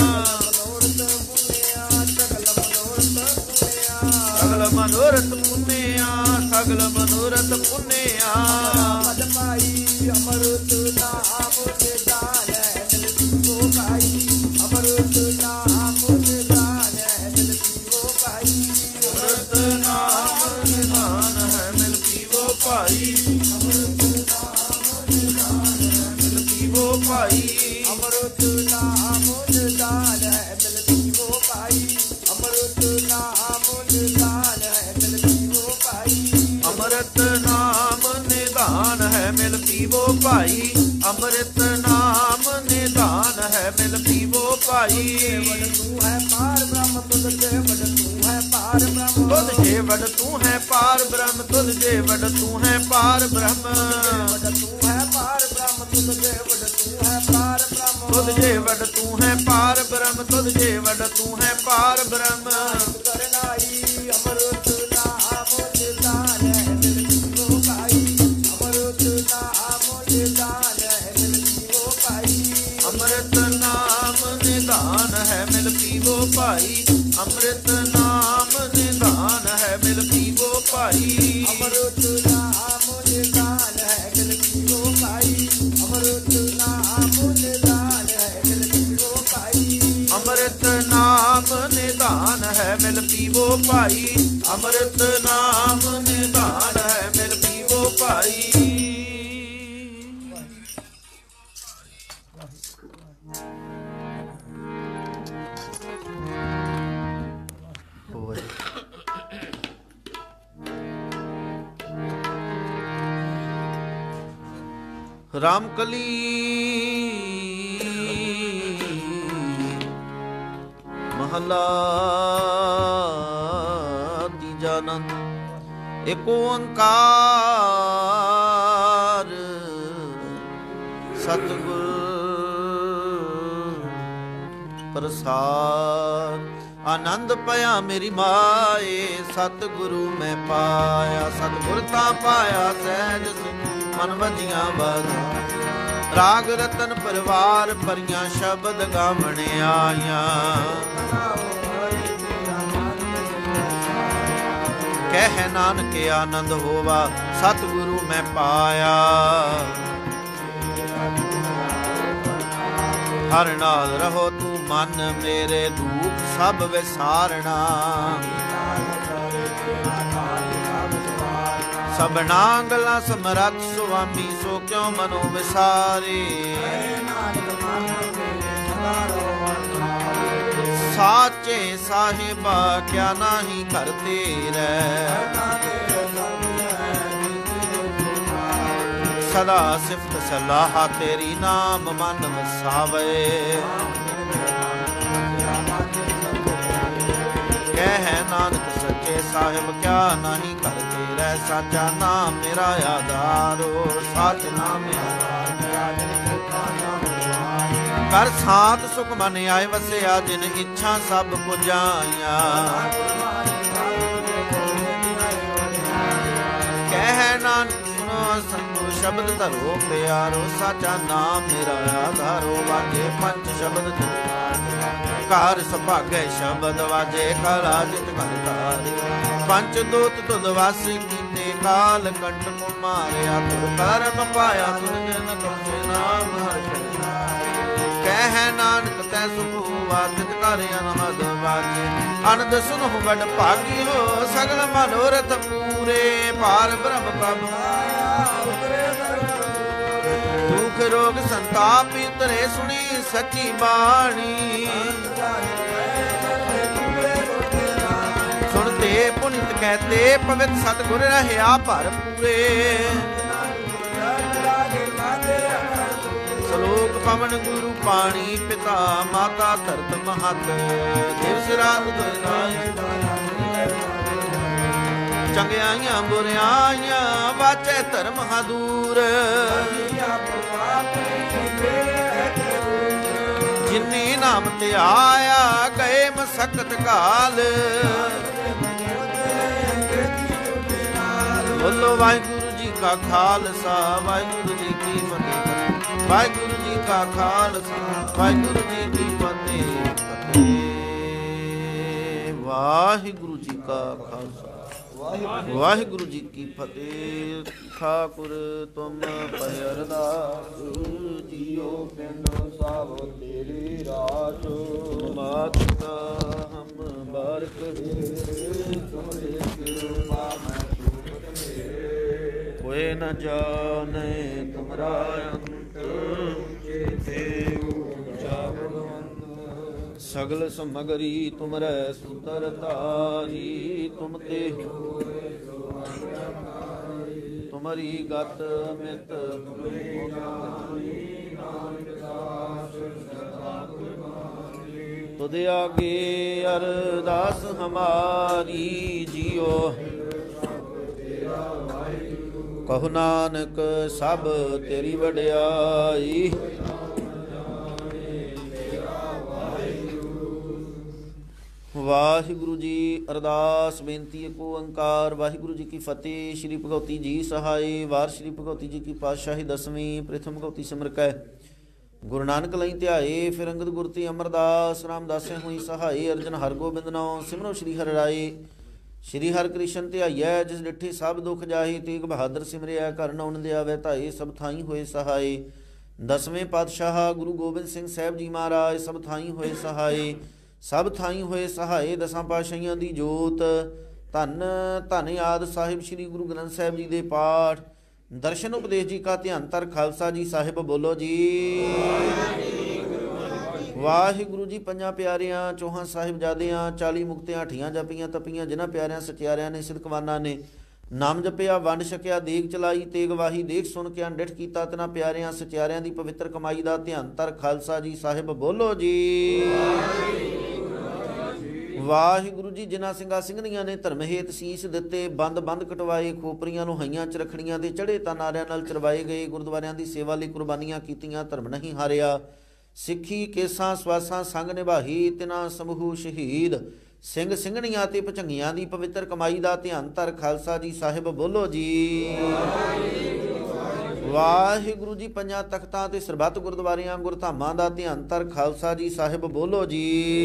S4: ਸਗਲ ਮਨੋਰਥ ਪੁੰਨਿਆ ਸਗਲ ਮਨੋਰਥ ਪੁੰਨਿਆ।
S5: ਮਦ ਭਾਈ ਅਮਰਤ ਨਾਮ ਨਿਦਾਨ ਹੈ ਮਿਲ ਪੀਵੋ ਭਾਈ। ਅਮਰਤ ਨਾਮ ਨਿਦਾਨ ਹੈ ਮਿਲ ਪੀਵੋ ਭਾਈ।
S4: ਅੰਮ੍ਰਿਤ ਨਾਮ ਨਿਦਾਨ ਹੈ ਮਿਲ ਪੀਵੋ ਭਾਈ। ਅੰਮ੍ਰਿਤ ਨਾਮ ਨਿਦਾਨ ਹੈ ਮਿਲ ਪੀਵੋ ਭਾਈ।
S5: ਅਮਰਤ ਨਾਮ ਨਿਦਾਨ ਹੈ ਮਿਲ ਪੀਵੋ ਭਾਈ। ਅਮਰਤ ਨਾਮ ਨਿਦਾਨ ਹੈ ਮਿਲ ਪੀਵੋ ਭਾਈ।
S4: ਅੰਮ੍ਰਿਤ ਨਾਮ ਨਿਦਾਨ ਹੈ ਮਿਲ ਪੀਵੋ ਭਾਈ। ਅੰਮ੍ਰਿਤ ਨਾਮ ਨਿਦਾਨ ਹੈ ਮਿਲ ਪੀਵੋ ਭਾਈ।
S5: ਤੂੰ ਹੈ ਪਾਰ ਬ੍ਰਹਮ ਤੁਧ ਜੇ ਵਡ ਤੂੰ ਹੈ ਪਾਰ ਬ੍ਰਹਮ
S4: ਤੁਧ ਜੇ ਵਡ ਤੂੰ ਹੈ ਪਾਰ ਬ੍ਰਹਮ ਤੁਧ ਜੇ ਵਡ ਤੂੰ ਹੈ ਪਾਰ ਬ੍ਰਹਮ
S5: ਵਡ ਤੂੰ ਹੈ ਪਾਰ ਬ੍ਰਹਮ ਤੁਧ ਜੇ ਵਡ ਤੂੰ ਹੈ ਪਾਰ ਬ੍ਰਹਮ
S4: ਤੁਧ ਜੇ ਵਡ ਤੂੰ ਹੈ ਪਾਰ ਬ੍ਰਹਮ ਤੁਧ ਜੇ ਵਡ ਤੂੰ ਹੈ ਪਾਰ ਬ੍ਰਹਮ।
S5: ਕਰਨਾਈ ਅਮਰਤ ਨਾਮ ਨਿਦਾਨ ਹੈ ਮਿਲ ਪੀਵੋ ਭਾਈ। ਅਮਰਤ ਨਾਮ ਨਿਦਾਨ ਹੈ ਮਿਲ ਪੀਵੋ ਭਾਈ।
S4: ਅੰਮ੍ਰਿਤ ਨਾਮ ਨਿਦਾਨ ਹੈ ਮਿਲ ਪੀਵੋ ਭਾਈ। ਅੰਮ੍ਰਿਤ ਨਾਮ ਨਿਦਾਨ ਹੈ ਮਿਲ ਪੀਵੋ ਭਾਈ।
S5: ਅਮਰਤ ਨਾਮ ਨਿਦਾਨ ਹੈ ਮਿਲ ਪੀਵੋ ਭਾਈ। ਅਮਰਤ ਨਾਮ ਨਿਦਾਨ ਹੈ ਮਿਲ ਪੀਵੋ ਭਾਈ।
S4: ਅੰਮ੍ਰਿਤ ਨਾਮ ਨਿਦਾਨ ਹੈ ਮਿਲ ਪੀਵੋ ਭਾਈ। ਅੰਮ੍ਰਿਤ ਨਾਮ ਨਿਦਾਨ ਹੈ ਮਿਲ ਪੀਵੋ ਭਾਈ। ਰਾਮਕਲੀ ਮਹਲਾ ਤੀਜਾ ਆਨੰਦ। ਏਕ ਓੰਕਾਰ ਸਤਿਗੁਰ ਪ੍ਰਸਾਦ। ਆਨੰਦ ਪਿਆ ਮੇਰੀ ਮਾਏ ਸਤਿਗੁਰੂ ਮੈਂ ਪਾਇਆ। ਸਤਿਗੁਰ ਤਾਂ ਪਾਇਆ ਸਹਿਜ ਮਨ ਵਧੀਆਂ ਬਦ। ਰਾਗ ਰਤਨ ਪਰਿਵਾਰ ਭਰੀਆਂ ਸ਼ਬਦ ਗਾਵਣ ਆਈਆਂ। ਕਹਿ ਨਾਨਕ ਆਨੰਦ ਹੋਵਾ ਸਤਿਗੁਰੂ ਮੈਂ ਪਾਇਆ। ਹਰ ਨਾਲ ਰਹੋ ਤੂੰ ਮਨ ਮੇਰੇ ਦੁੱਖ ਸਭ ਵਿਸਾਰਣਾ। ਸਭਨਾ ਗੱਲਾਂ ਸਮਰੱਥ ਸੁਆਮੀ ਸੋ ਕਿਉ ਮਨੋ ਵਿਸਾਰੇ। साचे साहिबा क्या नाही कर तेरे, सदा सिफत सलाह तेरी नाम मन वसावे। कह नानक सच्चे साहिब क्या नहीं कर तेरे, साचा नाम मेरा आधारो, साच नाम कर सात सुख मन आए वसिया, जिन इच्छा सब पुजाइया। कह नानक सुनो संतो शब्द धरो प्यारो, साचा नाम मेरा आधारो, वाजे पंच शब्द कार सुभागे शब्द वाजे, काला जित कर तारे। पंच दूत तुद वास कीते, काल कंठ को मारिया, तुद कर्म पाया तुद जन तुझे नाम हर। कह नानक तै सुख वातित कर अनहद वाजे, अनद सुनो बड़ भागी हो, सगल मनोरथ पूरे। पार ब्रह्म प्रभु दुख रोग संताप उतरे, सुनी सच्ची बाणी। सुनते पुनित कहते, पवित्र सतगुर रहिया भरपूरे। सलोक पवन गुरु पाणी, पिता माता धरत महत। दिवस रात चंगियाइयां बुरियाइयां, वाचे धर्म दूर। जिन्नी नाम ते आया, गए मसकत काल। बोलो वाहिगुरु जी का खालसा, वाहिगुरु जी की फतेह। वाहिगुरु जी का खालसा, वाहिगुरु जी की फतेह। वाहिगुरु जी का खालसा, वाहिगुरु जी की फतेह। ठाकुर तुम पै अरदास, जियो पिंडो सावो तेरी रात। मात का हम बारक तुम्हारे कृपा में सूरत मेरे, कोई न जाने तुमरा अंत। सगल समगरी तुमरे सुतर तारी, तुम ते तुम्हारी गत मित। तुद आगे अरदास हमारी, जियो कहु नानक सब तेरी वड्याई। वाहिगुरु जी अरदास बेनती एको ओंकार। वाहिगुरु जी की फतेह। श्री भगवती जी सहाय। वार श्री भगवती जी की पातशाही दसवीं। प्रथम भगवती सिमर कै गुरु नानक लई ध्याए, फिर अंगद गुरती अमरदास। रामदासे हुई सहाय, अर्जन हरगोबिंद नौ। सिमरो श्री हर राय। श्री हर कृष्ण ध्याइयै, जिस डिठे सब दुख जाहे। तेग बहादुर सिमरिया, घर नौन दियावे धाए। सब थाई होए सहाय। दसवें पातशाह गुरु गोबिंद सिंह साहब जी महाराज, सब थाई होए सहाय। सब थाई होए सहाय। दसां पातशाहियां दी जोत। धन धन आद साहिब श्री गुरु ग्रंथ साहिब जी दे पाठ। दर्शन उपदेश जी का ध्यान तर। खालसा जी साहिब बोलो जी। वाहिगुरु जी पंजा प्यारियां, चौहां साहिबजादियां, चाली मुक्तियां, अठियां जपियां तपियां, जिन्हां प्यारियां सचियारियां ने सिदकवाना ने नाम जपिया, वंड छकिया, देग चलाई, तेग वाही, देख सुन के अनडिठ कीता, तिन्हां प्यारियां सचियारियां दी पवित्र कमाई दा ध्यान तर। खालसा जी साहिब बोलो जी। वाहिगुरु जी जिन्हां ਸਿੰਘਾਂ ਸਿੰਘਣੀਆਂ ने धर्म हेत ਸੀਸ ਦਿੱਤੇ, ਬੰਦ ਬੰਦ ਕਟਵਾਏ, ਖੋਪਰੀਆਂ ਨੂੰ ਹਈਆਂ ਚ ਰਖੜੀਆਂ ਦੇ ਚੜੇ ਤਾਂ ਨਾਰਿਆਂ ਨਾਲ ਚਰਵਾਏ ਗਏ, ਗੁਰਦੁਆਰਿਆਂ ਦੀ ਸੇਵਾ ਲਈ ਕੁਰਬਾਨੀਆਂ ਕੀਤੀਆਂ, ਧਰਮ ਨਹੀਂ ਹਾਰਿਆ, ਸਿੱਖੀ ਕੇਸਾਂ ਸਵਾਸਾਂ ਸੰਗ ਨਿਭਾਈ, ਤਿਨਾਂ ਸਮੂਹ ਸ਼ਹੀਦ ਸਿੰਘ ਸਿੰਘਣੀਆਂ ਤੇ ਭਚੰਗੀਆਂ ਦੀ ਪਵਿੱਤਰ ਕਮਾਈ ਦਾ ਧਿਆਨ ਧਰ। ਖਾਲਸਾ ਜੀ ਸਾਹਿਬ ਬੋਲੋ ਜੀ। ਵਾਹਿਗੁਰੂ ਜੀ ਪੰਜਾਂ ਤਖਤਾਂ ਤੇ ਸਰਬੱਤ ਗੁਰਦੁਆਰਿਆਂ ਗੁਰਧਾਮਾਂ ਦਾ ਧਿਆਨ ਧਰ। ਖਾਲਸਾ ਜੀ ਸਾਹਿਬ ਬੋਲੋ ਜੀ।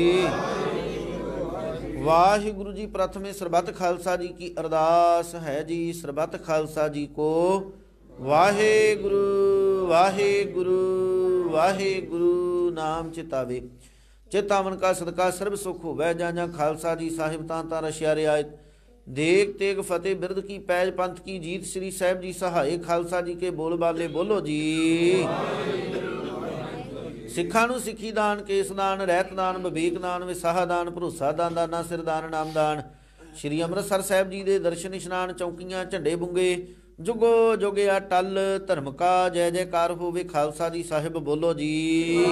S4: वाहिगुरु जी प्रथमे सरबत खालसा जी की अरदास है जी। सरबत खालसा जी को वाहेगुरु वाहेगुरु वाहेगुरु नाम चितावे। चितावन का सदका सर्ब सुख होवै, जा जा खालसा जी साहिब तां तां रशिया रियायत। देग तेग फतेह बिरद की पैज पंथ की जीत, श्री साहिब जी सहाय। खालसा जी के बोल बाले बोलो जी। ਸਿੱਖਾਂ ਨੂੰ ਸਿੱਖੀ ਦਾਨ, ਕੇਸ ਦਾਨ, ਰਹਿਤ ਦਾਨ, ਵਿਵੇਕ ਦਾਨ, ਵਿਸਾਹਾ ਦਾਨ, ਭਰੋਸਾ ਦਾਨ, ਦਾਨਾ ਸਿਰ ਦਾਨ, ਨਾਮ ਦਾਨ। ਸ਼੍ਰੀ ਅੰਮ੍ਰਿਤਸਰ ਸਾਹਿਬ ਜੀ ਦੇ ਦਰਸ਼ਨ ਇਸ਼ਨਾਨ, ਚੌਂਕੀਆਂ, ਝੰਡੇ ਬੁੰਗੇ, ਜੁਗੋ ਜੁਗਿਆ ਟਲ, ਧਰਮ ਕਾ ਜੈ ਜੈਕਾਰ ਹੋਵੇ। ਖਾਲਸਾ ਜੀ ਸਾਹਿਬ ਬੋਲੋ ਜੀ।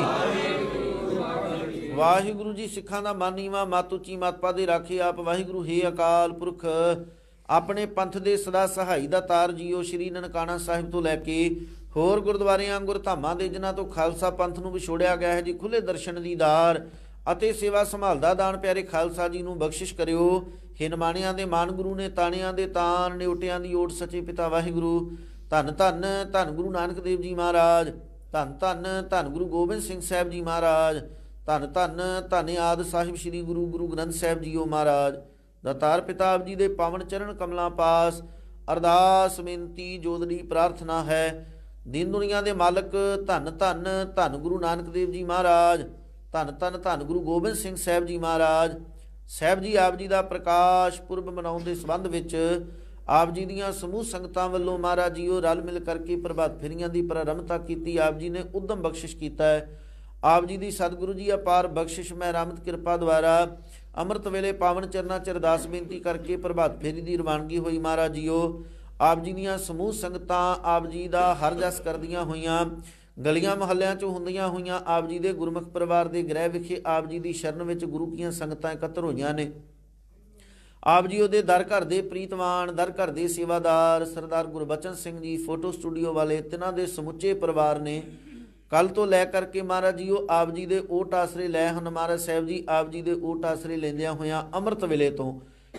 S4: ਵਾਹਿਗੁਰੂ ਜੀ। ਸਿੱਖਾਂ ਦਾ ਮਨ ਨੀਵਾਂ, ਮੱਤ ਉੱਚੀ, ਮੱਤ ਪਾਦੇ ਰਾਖੇ ਆਪ ਵਾਹਿਗੁਰੂ। ਹੈ ਅਕਾਲ ਪੁਰਖ ਆਪਣੇ ਪੰਥ ਦੇ ਸਦਾ ਸਹਾਈ ਦਾ ਤਾਰ ਜੀਓ। ਸ਼੍ਰੀ ਨਨਕਾਣਾ ਸਾਹਿਬ ਤੋਂ ਲੈ ਕੇ ਹੋਰ ਗੁਰਦੁਆਰਿਆਂ, ਗੁਰਧਾਮਾਂ ਦੇ ਜਿਨ੍ਹਾਂ ਤੋਂ ਖਾਲਸਾ ਪੰਥ ਨੂੰ ਵਿਛੋੜਿਆ ਗਿਆ ਹੈ ਜੀ, ਖੁੱਲੇ ਦਰਸ਼ਨ ਦੀਦਾਰ ਅਤੇ ਸੇਵਾ ਸੰਭਾਲਦਾ ਦਾਨ ਪਿਆਰੇ ਖਾਲਸਾ ਜੀ ਨੂੰ ਬਖਸ਼ਿਸ਼ ਕਰਿਓ। ਹਿਨਮਾਣਿਆਂ ਦੇ ਮਾਨ ਗੁਰੂ ਨੇ, ਤਾਣਿਆਂ ਦੇ ਤਾਨ, ਨਿਉਟਿਆਂ ਦੀ ਓਟ ਸੱਚੇ ਪਿਤਾ ਵਾਹਿਗੁਰੂ। ਧੰਨ ਧੰਨ ਧੰਨ ਗੁਰੂ ਨਾਨਕ ਦੇਵ ਜੀ ਮਹਾਰਾਜ। ਧੰਨ ਧੰਨ ਧੰਨ ਗੁਰੂ ਗੋਬਿੰਦ ਸਿੰਘ ਸਾਹਿਬ ਜੀ ਮਹਾਰਾਜ। ਧੰਨ ਧੰਨ ਧੰਨ ਆਦ ਸਾਹਿਬ ਸ੍ਰੀ ਗੁਰੂ ਗੁਰੂ ਗ੍ਰੰਥ ਸਾਹਿਬ ਜੀਓ ਮਹਾਰਾਜ। ਦਾਤਾਰ ਪਿਤਾ ਆਪ ਜੀ ਦੇ ਪਾਵਨ ਚਰਨ ਕਮਲਾਂ ਪਾਸ ਅਰਦਾਸ ਬੇਨਤੀ ਜੋਦੜੀ ਪ੍ਰਾਰਥਨਾ ਹੈ। ਦੀਨ ਦੁਨੀਆ ਦੇ ਮਾਲਕ ਧੰਨ ਧੰਨ ਧੰਨ ਗੁਰੂ ਨਾਨਕ ਦੇਵ ਜੀ ਮਹਾਰਾਜ। ਧੰਨ ਧੰਨ ਧੰਨ ਗੁਰੂ ਗੋਬਿੰਦ ਸਿੰਘ ਸਾਹਿਬ ਜੀ ਮਹਾਰਾਜ। ਸਾਹਿਬ ਜੀ ਆਪ ਜੀ ਦਾ ਪ੍ਰਕਾਸ਼ ਪੁਰਬ ਮਨਾਉਣ ਦੇ ਸੰਬੰਧ ਵਿੱਚ ਆਪ ਜੀ ਦੀਆਂ ਸਮੂਹ ਸੰਗਤਾਂ ਵੱਲੋਂ ਮਹਾਰਾਜ ਜੀਓ ਰਲ ਮਿਲ ਕਰਕੇ ਪ੍ਰਭਾਤ ਫੇਰੀਆਂ ਦੀ ਪ੍ਰਾਰੰਭਤਾ ਕੀਤੀ। ਆਪ ਜੀ ਨੇ ਉਦਮ ਬਖਸ਼ਿਸ਼ ਕੀਤਾ ਹੈ। ਆਪ ਜੀ ਦੀ ਸਤਿਗੁਰੂ ਜੀ ਅਪਾਰ ਬਖਸ਼ਿਸ਼ ਮੈਂ ਰਹਿਮਤ ਕਿਰਪਾ ਦੁਆਰਾ ਅੰਮ੍ਰਿਤ ਵੇਲੇ ਪਾਵਨ ਚਰਨਾਂ 'ਚ ਅਰਦਾਸ ਬੇਨਤੀ ਕਰਕੇ ਪ੍ਰਭਾਤ ਫੇਰੀ ਦੀ ਰਵਾਨਗੀ ਹੋਈ। ਮਹਾਰਾਜ ਜੀਓ ਆਪ ਜੀ ਦੀਆਂ ਸਮੂਹ ਸੰਗਤਾਂ ਆਪ ਜੀ ਦਾ ਹਰ ਜਸ ਕਰਦੀਆਂ ਹੋਈਆਂ, ਗਲੀਆਂ ਮੁਹੱਲਿਆਂ 'ਚੋਂ ਹੁੰਦੀਆਂ ਹੋਈਆਂ ਆਪ ਜੀ ਦੇ ਗੁਰਮੁਖ ਪਰਿਵਾਰ ਦੇ ਗ੍ਰਹਿ ਵਿਖੇ ਆਪ ਜੀ ਦੀ ਸ਼ਰਨ ਵਿੱਚ ਗੁਰੂ ਕੀਆਂ ਸੰਗਤਾਂ ਇਕੱਤਰ ਹੋਈਆਂ ਨੇ। ਆਪ ਜੀ ਉਹਦੇ ਦਰ ਘਰ ਦੇ ਪ੍ਰੀਤਵਾਨ, ਦਰ ਘਰ ਦੇ ਸੇਵਾਦਾਰ ਸਰਦਾਰ ਗੁਰਬਚਨ ਸਿੰਘ ਜੀ ਫੋਟੋ ਸਟੂਡੀਓ ਵਾਲੇ, ਤਿਨਾਂ ਦੇ ਸਮੁੱਚੇ ਪਰਿਵਾਰ ਨੇ ਕੱਲ ਤੋਂ ਲੈ ਕਰਕੇ ਮਹਾਰਾਜ ਜੀਓ ਆਪ ਜੀ ਦੇ ਓਟ ਆਸਰੇ ਲੈ ਹਨ। ਮਹਾਰਾਜ ਸਾਹਿਬ ਜੀ ਆਪ ਜੀ ਦੇ ਓਟ ਆਸਰੇ ਲੈਂਦਿਆਂ ਹੋਇਆਂ ਅੰਮ੍ਰਿਤ ਵੇਲੇ ਤੋਂ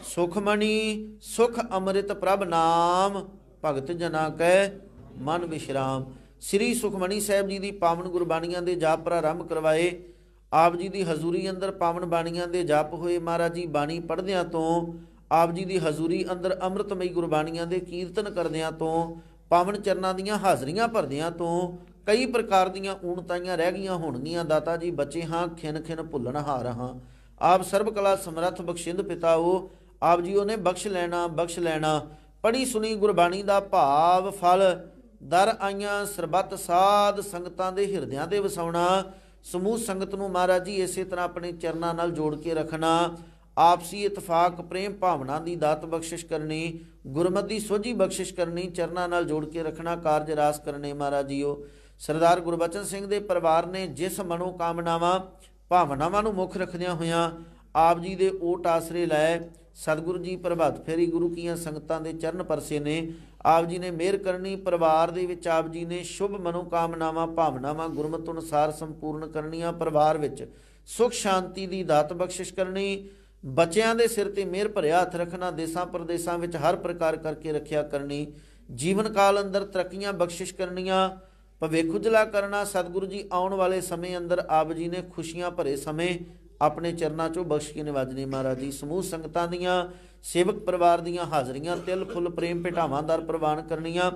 S4: ਸੁਖਮਣੀ ਸੁਖ ਅੰਮ੍ਰਿਤ ਪ੍ਰਭ ਨਾਮ ਭਗਤ ਜਨਾ ਕੈ ਮਨ ਵਿਸ਼ਰਾਮ। ਸ੍ਰੀ ਸੁਖਮਣੀ ਸਾਹਿਬ ਜੀ ਦੀ ਪਾਵਨ ਗੁਰਬਾਣੀਆਂ ਦੇ ਜਾਪ ਪ੍ਰਾਰੰਭ ਕਰਵਾਏ। ਆਪ ਜੀ ਦੀ ਹਜ਼ੂਰੀ ਅੰਦਰ ਪਾਵਨ ਬਾਣੀਆਂ ਦੇ ਜਾਪ ਹੋਏ। ਮਹਾਰਾਜ ਜੀ ਬਾਣੀ ਪੜ੍ਹਦਿਆਂ ਤੋਂ ਆਪ ਜੀ ਦੀ ਹਜ਼ੂਰੀ ਅੰਦਰ ਅੰਮ੍ਰਿਤਮਈ ਗੁਰਬਾਣੀਆਂ ਦੇ ਕੀਰਤਨ ਕਰਦਿਆਂ ਤੋਂ ਪਾਵਨ ਚਰਨਾਂ ਦੀਆਂ ਹਾਜ਼ਰੀਆਂ ਭਰਦਿਆਂ ਤੋਂ ਕਈ ਪ੍ਰਕਾਰ ਦੀਆਂ ਊਣਤਾਈਆਂ ਰਹਿ ਗਈਆਂ ਹੋਣਗੀਆਂ। ਦਾਤਾ ਜੀ ਬੱਚੇ ਹਾਂ, ਖਿਨ ਖਿਨ ਭੁੱਲਣ ਹਾਰ ਹਾਂ। ਆਪ ਸਰਬ ਕਲਾ ਸਮਰੱਥ ਬਖਸ਼ਿੰਦ ਪਿਤਾ ਉਹ ਆਪ ਜੀ ਉਹਨੇ ਬਖਸ਼ ਲੈਣਾ ਬਖਸ਼ ਲੈਣਾ। ਪੜ੍ਹੀ ਸੁਣੀ ਗੁਰਬਾਣੀ ਦਾ ਭਾਵ ਫਲ ਦਰ ਆਈਆਂ ਸਰਬੱਤ ਸਾਧ ਸੰਗਤਾਂ ਦੇ ਹਿਰਦਿਆਂ ਦੇ ਵਸਾਉਣਾ। ਸਮੂਹ ਸੰਗਤ ਨੂੰ ਮਹਾਰਾਜ ਜੀ ਇਸੇ ਤਰ੍ਹਾਂ ਆਪਣੇ ਚਰਨਾਂ ਨਾਲ ਜੋੜ ਕੇ ਰੱਖਣਾ। ਆਪਸੀ ਇਤਫਾਕ ਪ੍ਰੇਮ ਭਾਵਨਾ ਦੀ ਦਾਤ ਬਖਸ਼ਿਸ਼ ਕਰਨੀ, ਗੁਰਮਤਿ ਦੀ ਸੋਝੀ ਬਖਸ਼ਿਸ਼ ਕਰਨੀ, ਚਰਨਾਂ ਨਾਲ ਜੋੜ ਕੇ ਰੱਖਣਾ, ਕਾਰਜ ਰਾਸ ਕਰਨੇ। ਮਹਾਰਾਜ ਜੀਓ ਸਰਦਾਰ ਗੁਰਬਚਨ ਸਿੰਘ ਦੇ ਪਰਿਵਾਰ ਨੇ ਜਿਸ ਮਨੋ ਕਾਮਨਾਵਾਂ ਭਾਵਨਾਵਾਂ ਨੂੰ ਮੁੱਖ ਰੱਖਦਿਆਂ ਹੋਇਆਂ ਆਪ ਜੀ ਦੇ ਓਟ ਆਸਰੇ ਲੈ ਸਤਿਗੁਰੂ ਜੀ ਪ੍ਰਭਾਤ ਫੇਰੀ ਗੁਰੂ ਕੀਆਂ ਸੰਗਤਾਂ ਦੇ ਚਰਨ ਪਰਸੇ ਨੇ। ਆਪ ਜੀ ਨੇ ਮਿਹਰ ਕਰਨੀ। ਪਰਿਵਾਰ ਦੇ ਵਿੱਚ ਆਪ ਜੀ ਨੇ ਸ਼ੁਭ ਮਨੋਕਾਮਨਾਵਾਂ ਭਾਵਨਾਵਾਂ ਗੁਰਮਤਿ ਅਨੁਸਾਰ ਸੰਪੂਰਨ ਕਰਨੀਆਂ। ਪਰਿਵਾਰ ਵਿੱਚ ਸੁਖ ਸ਼ਾਂਤੀ ਦੀ ਦਾਤ ਬਖਸ਼ਿਸ਼ ਕਰਨੀ। ਬੱਚਿਆਂ ਦੇ ਸਿਰ ਤੇ ਮਿਹਰ ਭਰਿਆ ਹੱਥ ਰੱਖਣਾ। ਦੇਸਾਂ ਪ੍ਰਦੇਸਾਂ ਵਿੱਚ ਹਰ ਪ੍ਰਕਾਰ ਕਰਕੇ ਰੱਖਿਆ ਕਰਨੀ। ਜੀਵਨ ਕਾਲ ਅੰਦਰ ਤਰੱਕੀਆਂ ਬਖਸ਼ਿਸ਼ ਕਰਨੀਆਂ। ਭਵਿੱਖ ਉਜਲਾ ਕਰਨਾ। ਸਤਿਗੁਰੂ ਜੀ ਆਉਣ ਵਾਲੇ ਸਮੇਂ ਅੰਦਰ ਆਪ ਜੀ ਨੇ ਖੁਸ਼ੀਆਂ ਭਰੇ ਸਮੇਂ ਆਪਣੇ ਚਰਨਾਂ 'ਚੋਂ ਬਖਸ਼ ਕੇ ਨਿਵਾਜਣੇ। ਮਹਾਰਾਜ ਜੀ ਸਮੂਹ ਸੰਗਤਾਂ ਦੀਆਂ ਸੇਵਕ ਪਰਿਵਾਰ ਦੀਆਂ ਹਾਜ਼ਰੀਆਂ ਤਿਲ ਫੁੱਲ ਪ੍ਰੇਮ ਭੇਟਾਵਾਂ ਦਰ ਪ੍ਰਵਾਨ ਕਰਨੀਆਂ।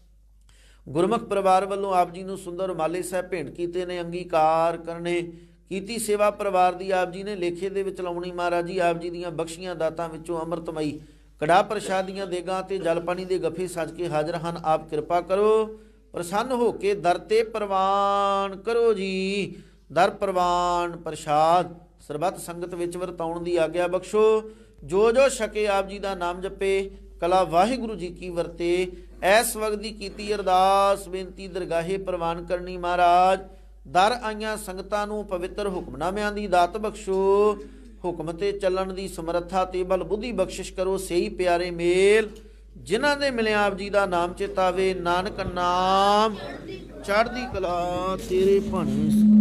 S4: ਗੁਰਮੁਖ ਪਰਿਵਾਰ ਵੱਲੋਂ ਆਪ ਜੀ ਨੂੰ ਸੁੰਦਰ ਮਾਲੇ ਸਾਹਿਬ ਭੇਂਟ ਕੀਤੇ ਨੇ, ਅੰਗੀਕਾਰ ਕਰਨੇ। ਕੀਤੀ ਸੇਵਾ ਪਰਿਵਾਰ ਦੀ ਆਪ ਜੀ ਨੇ ਲੇਖੇ ਦੇ ਵਿੱਚ ਲਾਉਣੀ। ਮਹਾਰਾਜ ਜੀ ਆਪ ਜੀ ਦੀਆਂ ਬਖਸ਼ੀਆਂ ਦਾਤਾਂ ਵਿੱਚੋਂ ਅੰਮ੍ਰਿਤਮਈ ਕੜਾਹ ਪ੍ਰਸ਼ਾਦੀਆਂ ਦੇਗਾਂ ਤੇ ਜਲ ਪਾਣੀ ਦੇ ਗੱਫੇ ਸੱਜ ਕੇ ਹਾਜ਼ਰ ਹਨ। ਆਪ ਕਿਰਪਾ ਕਰੋ, ਪ੍ਰਸੰਨ ਹੋ ਕੇ ਦਰ ਤੇ ਪ੍ਰਵਾਨ ਕਰੋ ਜੀ। ਦਰ ਪ੍ਰਵਾਨ ਪ੍ਰਸ਼ਾਦ ਸਰਬੱਤ ਸੰਗਤ ਵਿੱਚ ਵਰਤਾਉਣ ਦੀ ਆਗਿਆ ਬਖਸ਼ੋ। ਜੋ ਜੋ ਛਕੇ ਆਪ ਜੀ ਦਾ ਨਾਮ ਜਪੇ, ਕਲਾ ਵਾਹਿਗੁਰੂ ਜੀ ਕੀ ਵਰਤੇ। ਐਸ ਵਕਤ ਦੀ ਕੀਤੀ ਅਰਦਾਸ ਬੇਨਤੀ ਦਰਗਾਹੇ ਪ੍ਰਵਾਨ ਕਰਨੀ। ਮਹਾਰਾਜ ਦਰ ਆਈਆਂ ਸੰਗਤਾਂ ਨੂੰ ਪਵਿੱਤਰ ਹੁਕਮਨਾਮਿਆਂ ਦੀ ਦਾਤ ਬਖਸ਼ੋ। ਹੁਕਮ ਤੇ ਚੱਲਣ ਦੀ ਸਮਰੱਥਾ ਤੇ ਬਲ ਬੁੱਧੀ ਬਖਸ਼ਿਸ਼ ਕਰੋ। ਸਹੀ ਪਿਆਰੇ ਮੇਲ ਜਿਨ੍ਹਾਂ ਦੇ ਮਿਲਿਆ ਆਪ ਜੀ ਦਾ ਨਾਮ ਚੇਤਾਵੇ। ਨਾਨਕ ਨਾਮ ਚੜ੍ਹਦੀ ਕਲਾ ਤੇਰੇ ਭਾਣੇ।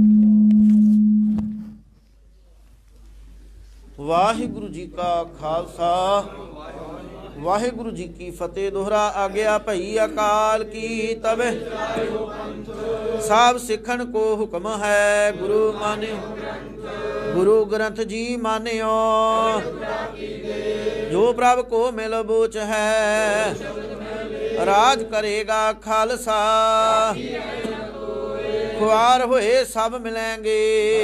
S4: ਵਾਹਿਗੁਰੂ ਜੀ ਕਾ ਖਾਲਸਾ ਵਾਹਿਗੁਰੂ ਜੀ ਕੀ ਫਤਿਹ। ਦੋਹਰਾ ਆਗਿਆ ਭਈ ਅਕਾਲ ਕੀ ਤਬੇ ਸਭ ਸਿੱਖਣ ਕੋ ਹੁਕਮ ਹੈ। ਗੁਰੂ ਮਾਨਿਓ ਗੁਰੂ ਗ੍ਰੰਥ ਜੀ ਮਾਨਿਓ। ਜੋ ਪ੍ਰਭ ਕੋ ਮਿਲ ਬੋਚ ਹੈ ਰਾਜ ਕਰੇਗਾ ਖਾਲਸਾ। ਖੁਆਰ ਹੋਏ ਸਭ ਮਿਲੈਂਗੇ।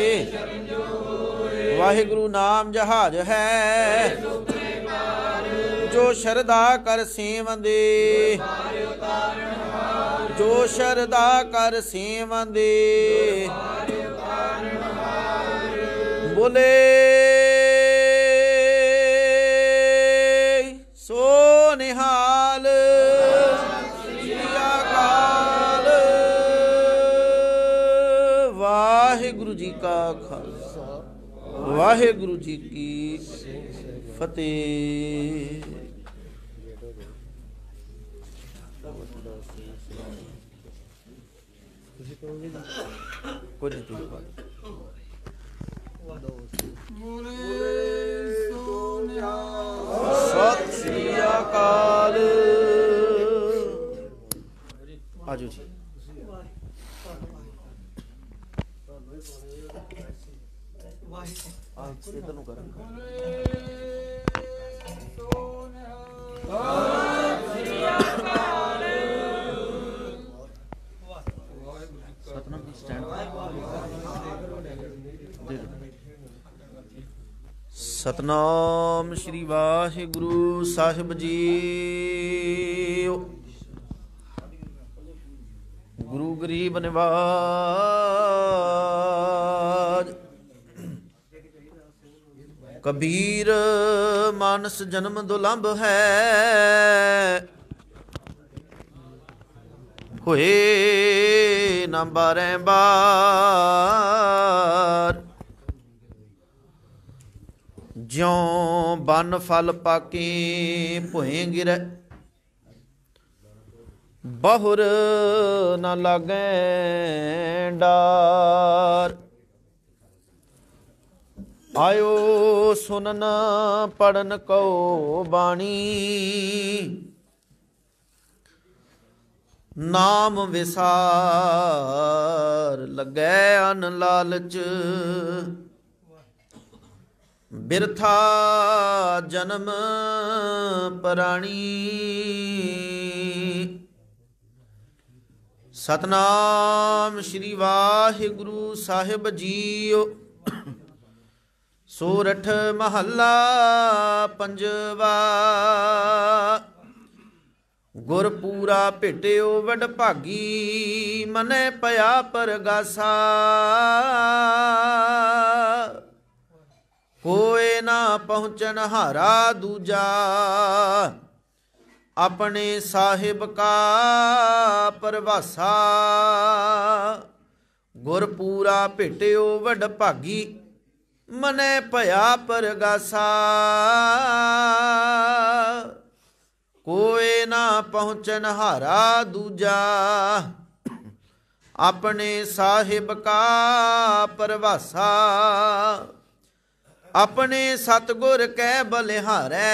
S4: ਵਾਹਿਗੁਰੂ ਨਾਮ ਜਹਾਜ਼ ਹੈ ਜੋ ਸ਼ਰਧਾ ਕਰ ਸੇਵੰਦੇ। ਜੋ ਸ਼ਰਧਾ ਕਰ ਸੇਵੰਦੇ बोले सो निहाल श्री अकाल। वाहिगुरु जी का खालसा वाहिगुरु जी की फतेह। कुछ सत श्री अकाल। आजो जी सतनाम श्री वाहिगुरु साहिब जी। गुरु गरीब निवाज कबीर मानस जन्म दुलंभ है। होए न बारें बार ज्यों बन फल पाके भुए गिरै। बहुर न लागै डार। आयो सुनन पढ़न को बाणी। नाम विसार लगै अन लालच। बिरथा जन्म प्राणी। सतनाम श्री वाहिगुरु साहिब जीओ। सोरठ महला पंजवा। गुरपूरा भेटियो वड भागी। मनै पया परगासा। कोई ना पहुँचन हारा दूजा। अपने साहिब का परवासा। गुरपूरा भेटियो वड भागी। मनै भया परगासा। कोई ना पहुँचन हारा दूजा। अपने साहिब का परवासा। अपने सतगुर कै बलिहारै।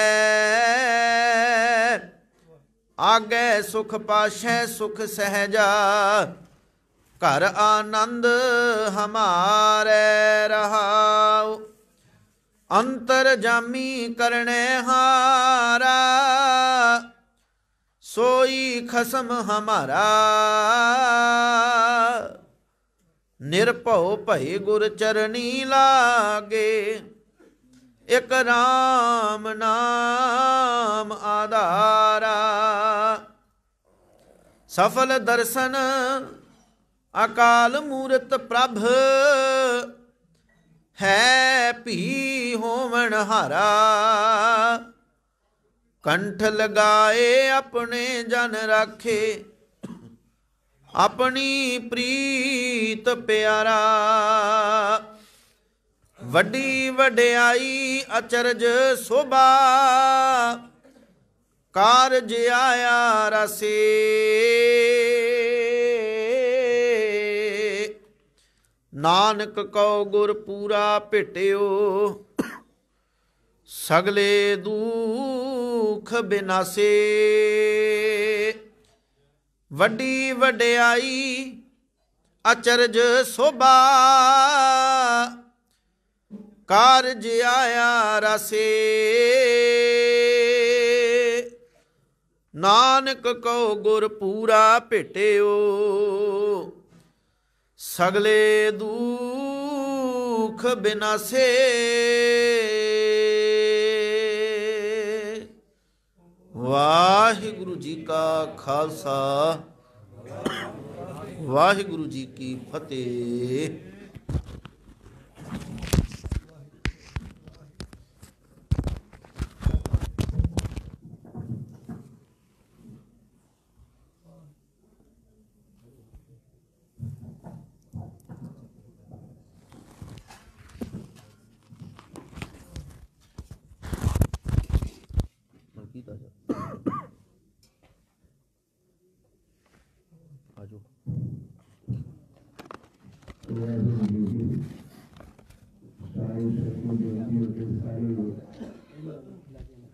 S4: आगे सुख पाशै सुख सहजा। घर आनंद हमारे रहाओ। अंतर जामी करने हारा। सोई खसम हमारा। निरभव भय गुर चरनी लागे। एक राम नाम आधारा। सफल दर्शन अकाल मूरत प्रभ। है भी होवन हारा। कंठ लगाए अपने जन राखे। अपनी प्रीत प्यारा। वड्डी वड्याई अचरज शोभा। कारज आया रसे। नानक को गुर पूरा भेटियो। सगले दुख बिनासे। वड्डी वड्याई अचरज शोभा। कारज आया रसे। नानक को गुर पूरा भेटियो। सगले दुख बिनासे। वाहिगुरु जी का खालसा वाहिगुरु जी की फतेह।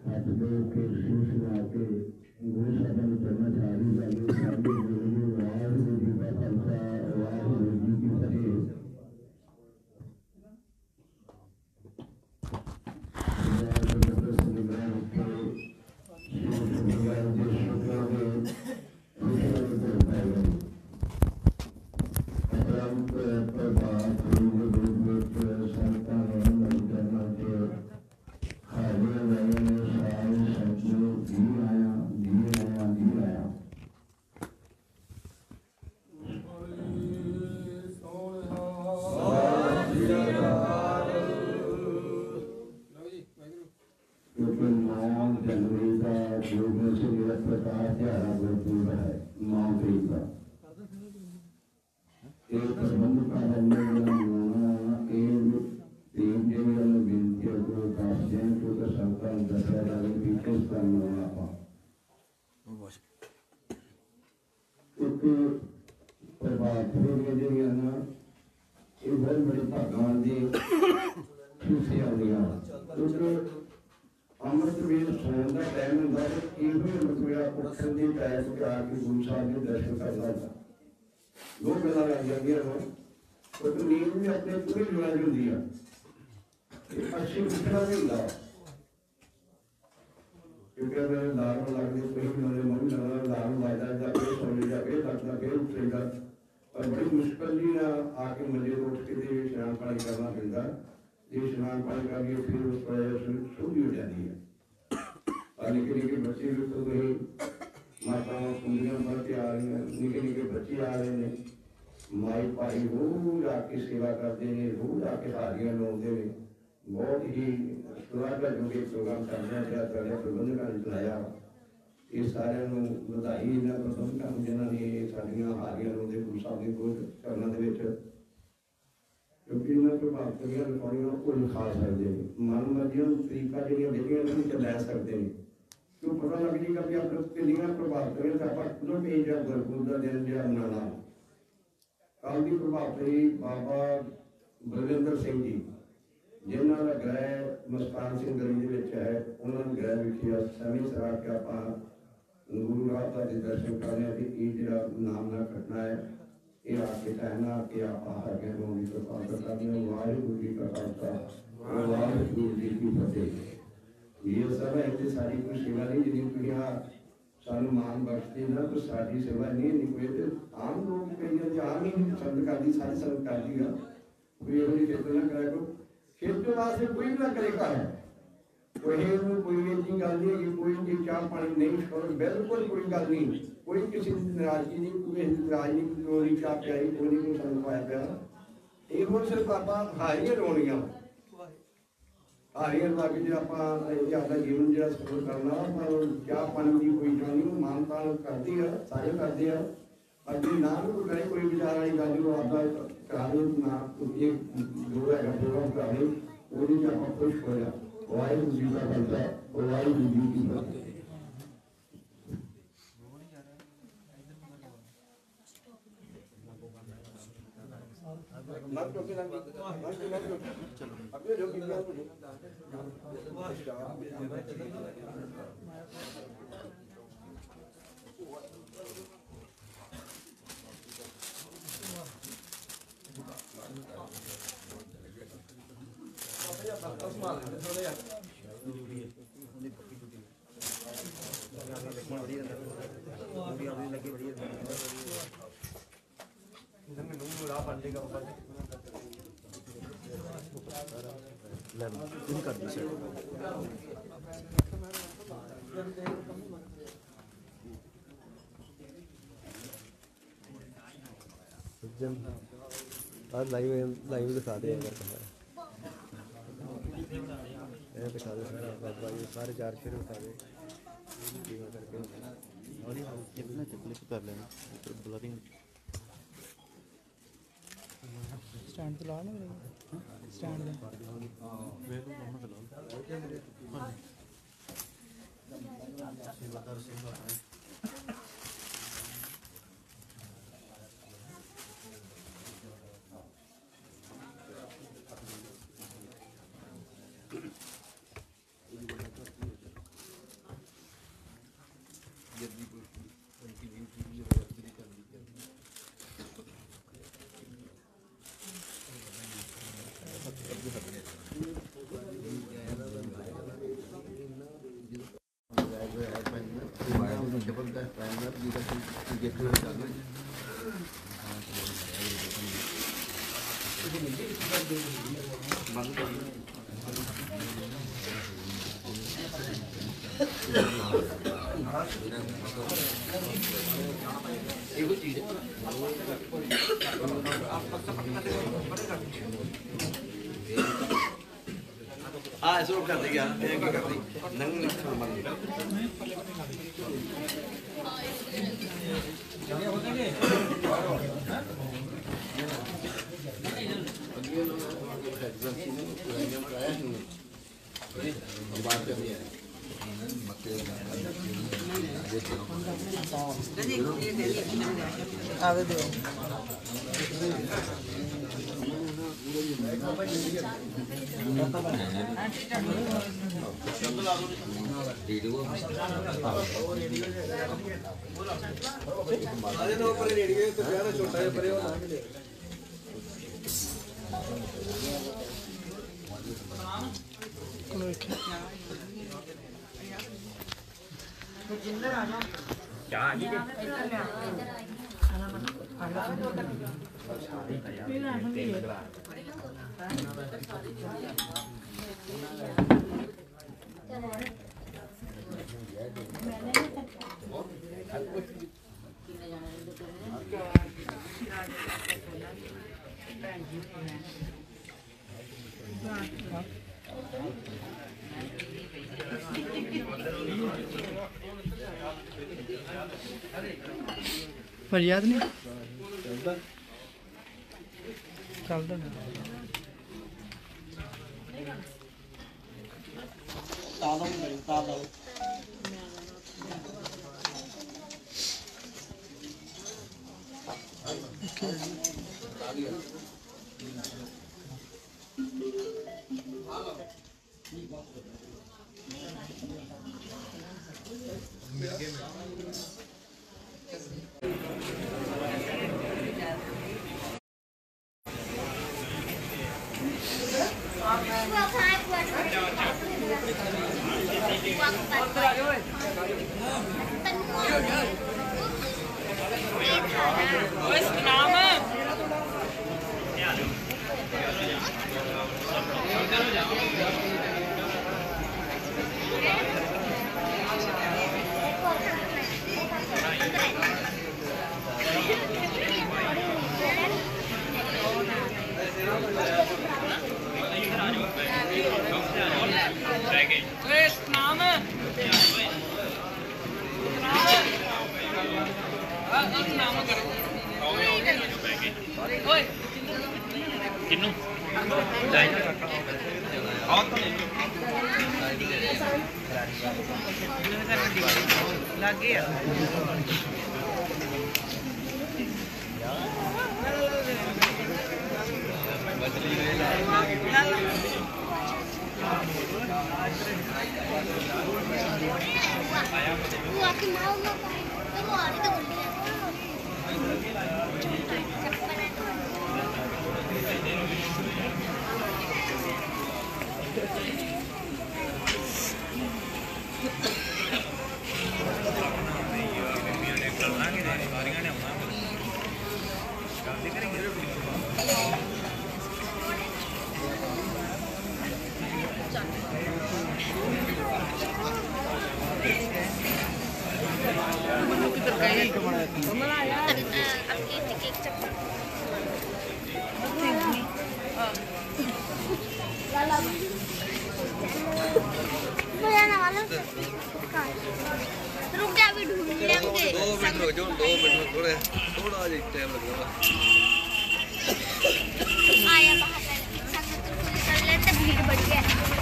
S1: हथ दे के शीश ला के गुरु साहब ने चलना चाही जाने साडे गुरु वाहिगुरू जी का खालसा वाहिगुरू जी की फतेह। अमृत वेल सोन का टाइम होंगे तो अमृत वेला उठन के टाइम पे आके गुरु साहब के दर्शन करना दो गल्लां लग जांदियां ने तो नींद भी अपने पूरी जुड़ा होंदी है अच्छी उठना भी होंदा क्योंकि अगर अलार्म लगते कोई भी नज़र मन लगा अलार्म लगता है फिर सोने जा फिर लगता फिर उठेगा और बड़ी मुश्किल जी ना आके मंजे को उठ के स्नान पानी करना पैंदा ये स्नान पानी करके फिर उस पर शुद्धि हो जाती है और निके निके बच्चे भी तो गए माताओं कुंडियां भर के आ रही हैं निके निके बच्चे आ रहे हैं माई भाई रोज आके सेवा करते हैं रोज आके हारियां लाते हैं बहुत ही सुरागा जो कि प्रोग्राम करना चाहता है प्रबंधकों ने चलाया ये सारे बधाई इन्होंने प्रबंधकों जिन्होंने साड़ियाँ हारियां लाते गुरु साहब की खोज करना क्योंकि इन्होंने प्रभावित करिया लिखाणियां को लिखा सकते हैं मन मर्जियां तरीका जो विधियां नहीं लै सकते हैं क्यों पता लग जाएगा कि आप किनियां प्रभावित करें तो आप खुद पेज या गुरपुर का दिन जो मनाना कल की प्रभावित रही बाबा बलविंदर सिंह जी जिन्हों का ग्रह मस्तान सिंह गली के है उन्होंने ग्रह विखिया समी सरा के आप गुरु राधा के दर्शन करने की जो नाम ना घटना है ये आके कहना कि आप आगे होने की कृपा करने वाहिगुरू जी का खालसा वाहिगुरू जी की फतेह। ये सब है कि सारी कोई सेवा नहीं जिन्हें पीढ़ियां सानू मान बख्शती ना तो सारी सेवा नहीं नहीं कोई तो आम लोग कई आम ही पसंद करती सारी संगत करती है कोई ये खेत ना करे को खेत वास्ते कोई भी ना करेगा है कोई कोई ऐसी गल नहीं है कोई जी चाह पानी नहीं छोड़ बिल्कुल कोई गल नहीं कोई किसी नाराजगी नहीं कोई नाराज नहीं कोई चाह प्याई कोई नहीं कोई संग पाया प्या ये सिर्फ आप हारियां रोनियां हारियां ला के जो आप अपना जीवन जो सफल करना चाह पानी की कोई जो नहीं मानता करती है सारे करते हैं पर जो ना भी कोई करे कोई विचार वाली गल जो आपका करा दो ना एक जो है प्रोग्राम करा दो वो आप खुश हो जाए वाहिगुरू जी का खालसा वाहिगुरू जी की फतेह। मत टोके लग मत टोके अपने जो भी
S6: लाइव लाइव दिखा दे दिखा दे सारे चार फिर उठा दे करके और कितना क्लिक कर लेना ब्लरिंग स्टैंड तो ला ना स्टैंड वे तो हम चला सेवादार सेवा
S5: हाँ ऐसे कर देंगे यार ये क्या कर रही नंग नंग मर
S7: आवे दो पर याद नहीं चलता ना
S2: रुक जा अभी ढूंढ लेंगे
S5: दो मिनट रुक जाओ दो मिनट थोड़े थोड़ा आज टाइम लगेगा
S2: आया बाहर संगत को निकल लेते भीड़ बढ़ गया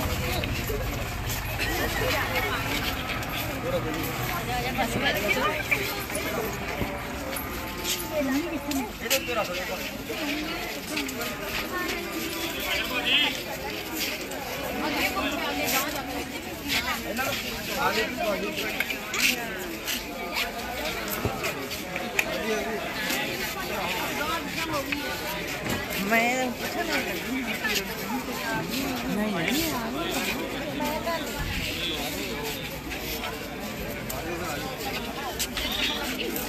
S7: मैं पूछा नहीं नहीं
S2: मैं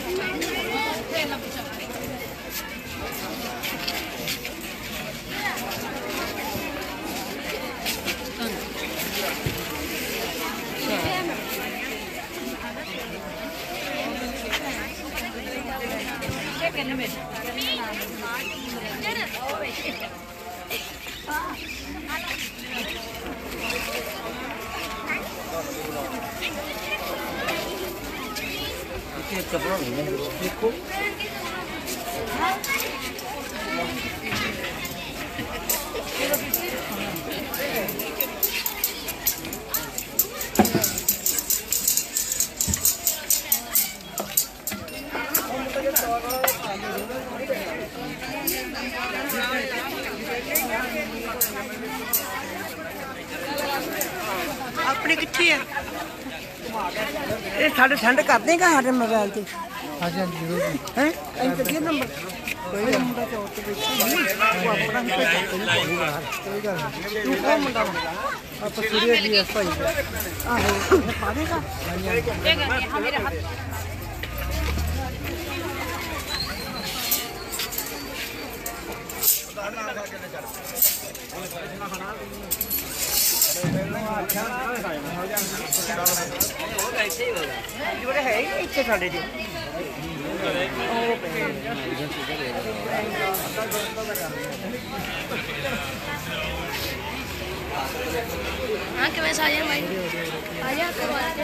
S6: कपड़ा नहीं देखो
S7: अपने कितने है ये साढ़े ठंड कर देगा हमारे मोबाइल से हाँ जी जरूर हैं कहीं तो दिए नंबर कोई मुंडा चौक पे वो अपना नहीं कोई गल तू कौन मुंडा आप सूर्य जी एस भाई आहो पादेगा देगा हां मेरे हाथ जोड़े है इतने साढ़े जी
S2: हाँ कि वैसे आ जाए भाई आ जा कब आते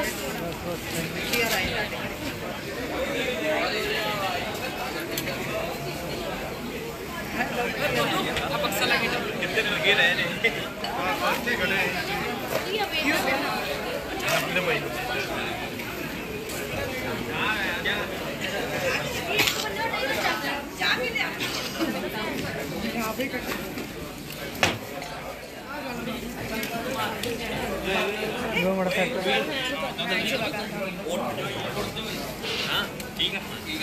S6: कितने लगे रहे ने फास्टे खड़े भाई ठीक है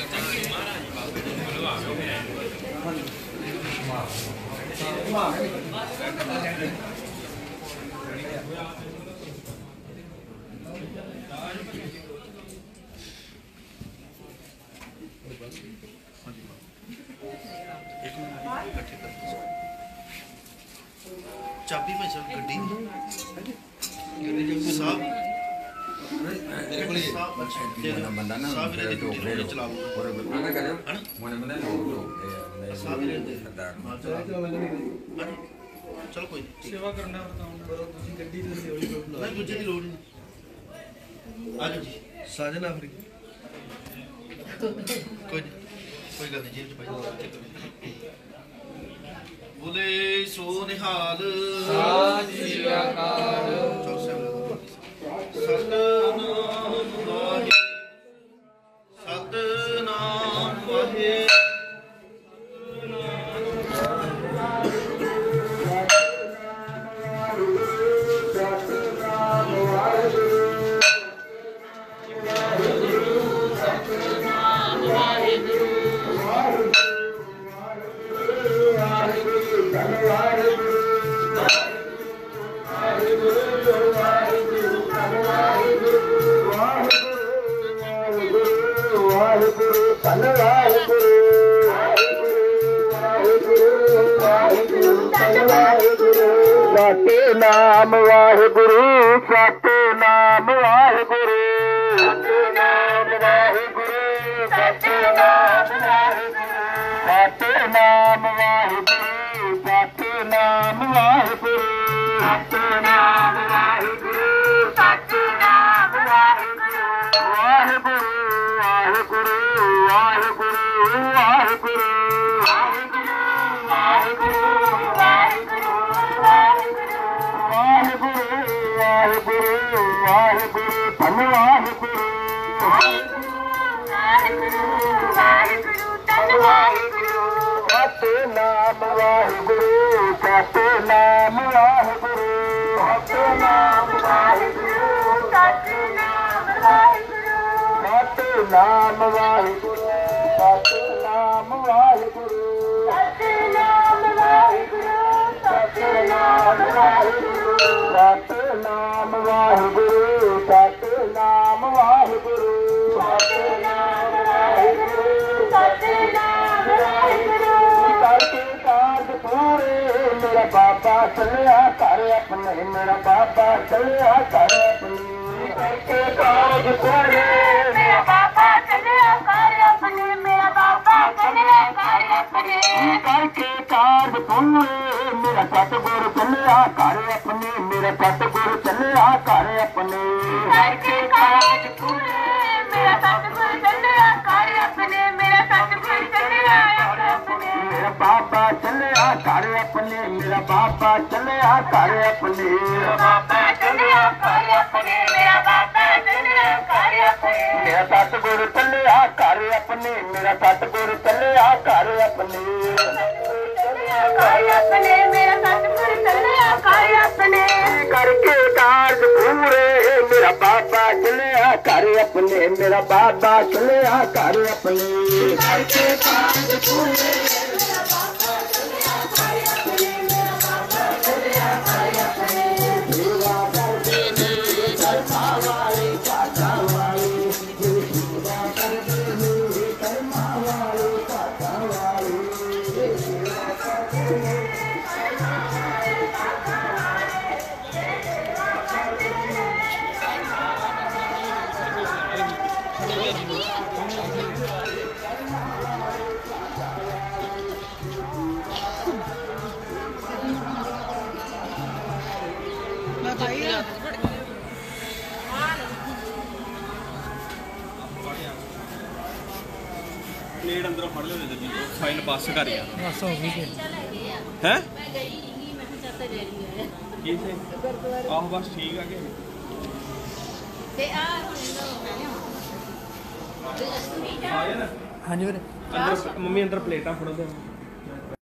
S6: चाबी भाई साहब गड्डी साहब
S8: बंदा ना
S6: चला चलो कोई
S3: सेवा करना बताऊंगा गड्डी तो
S6: नहीं दूजे की लोड़ नहीं आ जाओ जी साजन अफरी कोई नहीं कोई गल नहीं जेब च पाई बोले सो निहाल सत श्री अकाल सतनाम वाहे सतनाम वाहे
S5: नाम वाहिगुरु सतनाम वाहिगुरु सतनाम वाहिगुरु सतनाम वाहिगुरु सतनाम वाहिगुरु सतनाम वाहिगुरु सतनाम वाहिगुरु वाहिगुरु वाहिगुरु वाहिगुरु वाहिगुरु वाहिगुरु वाहिगुरु वाहिगुरु धन वाहिगुरु वाहिगुरु वाहिगुरु धन वाहिगुरु सतनाम वाहिगुरु सतनाम वाहिगुरु सतनाम वाहिगुरु सतनाम वाहिगुरु सतनाम वाहिगुरु सतनाम वाहिगुरु सतनाम वाहिगुरु सतनाम वाहिगुरु सतनाम वाहिगुरु सतनाम वाहिगुरु सतनाम वाहिगुरु सतनाम वाहिगुरु करके काज पूरे मेरा बाबा चलिया कर अपने मेरा बाबा चलिया कर अपने करके काज पूरे मेरा बाबा चलिया कर अपने मेरा बाबा चलिया पूरे मेरा सतगुर चलिया घर अपने मेरा सतगुर चलिया घर अपने करके काज पूरे मेरा सतगुर चलिया घर अपने मेरा सतगुर चलिया अपने मेरा बाबा चलिया घर अपने मेरा बाबा चलिया घर अपने मेरा बाबा चलिया घर अपने मेरा बाबा चलिया घर अपने मेरा सतगुर चलिया घर अपने मेरा सतगुर चलिया घर अपने अपने मेरा सतगुर चलिया कर अपने करके काज पूरे मेरा बाबा चलिया कर अपने मेरा बाबा चलिया कर अपने करके काज पूरे मेरा बाबा चलिया कर अपने मेरा बाबा चलिया कर अपने सेवा करते मेरे कर्मा वाले काका वाले सेवा करते मेरे कर्मा वाले काका वाले
S9: ਪਲੇਟ ਅੰਦਰੋਂ ਫੜ ਲਿਓ ਜਲਦੀ ਫਾਈਲ ਪਾਸ ਕਰ ਗਿਆ
S3: ਬਸ ਹੋ ਗਈ
S9: ਹੈ
S2: ਮੈਂ ਗਈ ਨਹੀਂ ਮੈਂ ਕਿਹਾ ਚੱਲ ਰੈਡੀ ਹੈ
S9: ਕੀ ਸੇ ਆਹ ਬਸ ਠੀਕ ਆ ਕਿ
S2: ਤੇ ਆ
S9: ਆਇਆ ਨਾ
S3: ਹਾਂਜੀ ਵੀਰੇ
S9: ਅੰਦਰ ਮੰਮੀ ਅੰਦਰ ਪਲੇਟਾਂ ਫੜੋ ਤੇ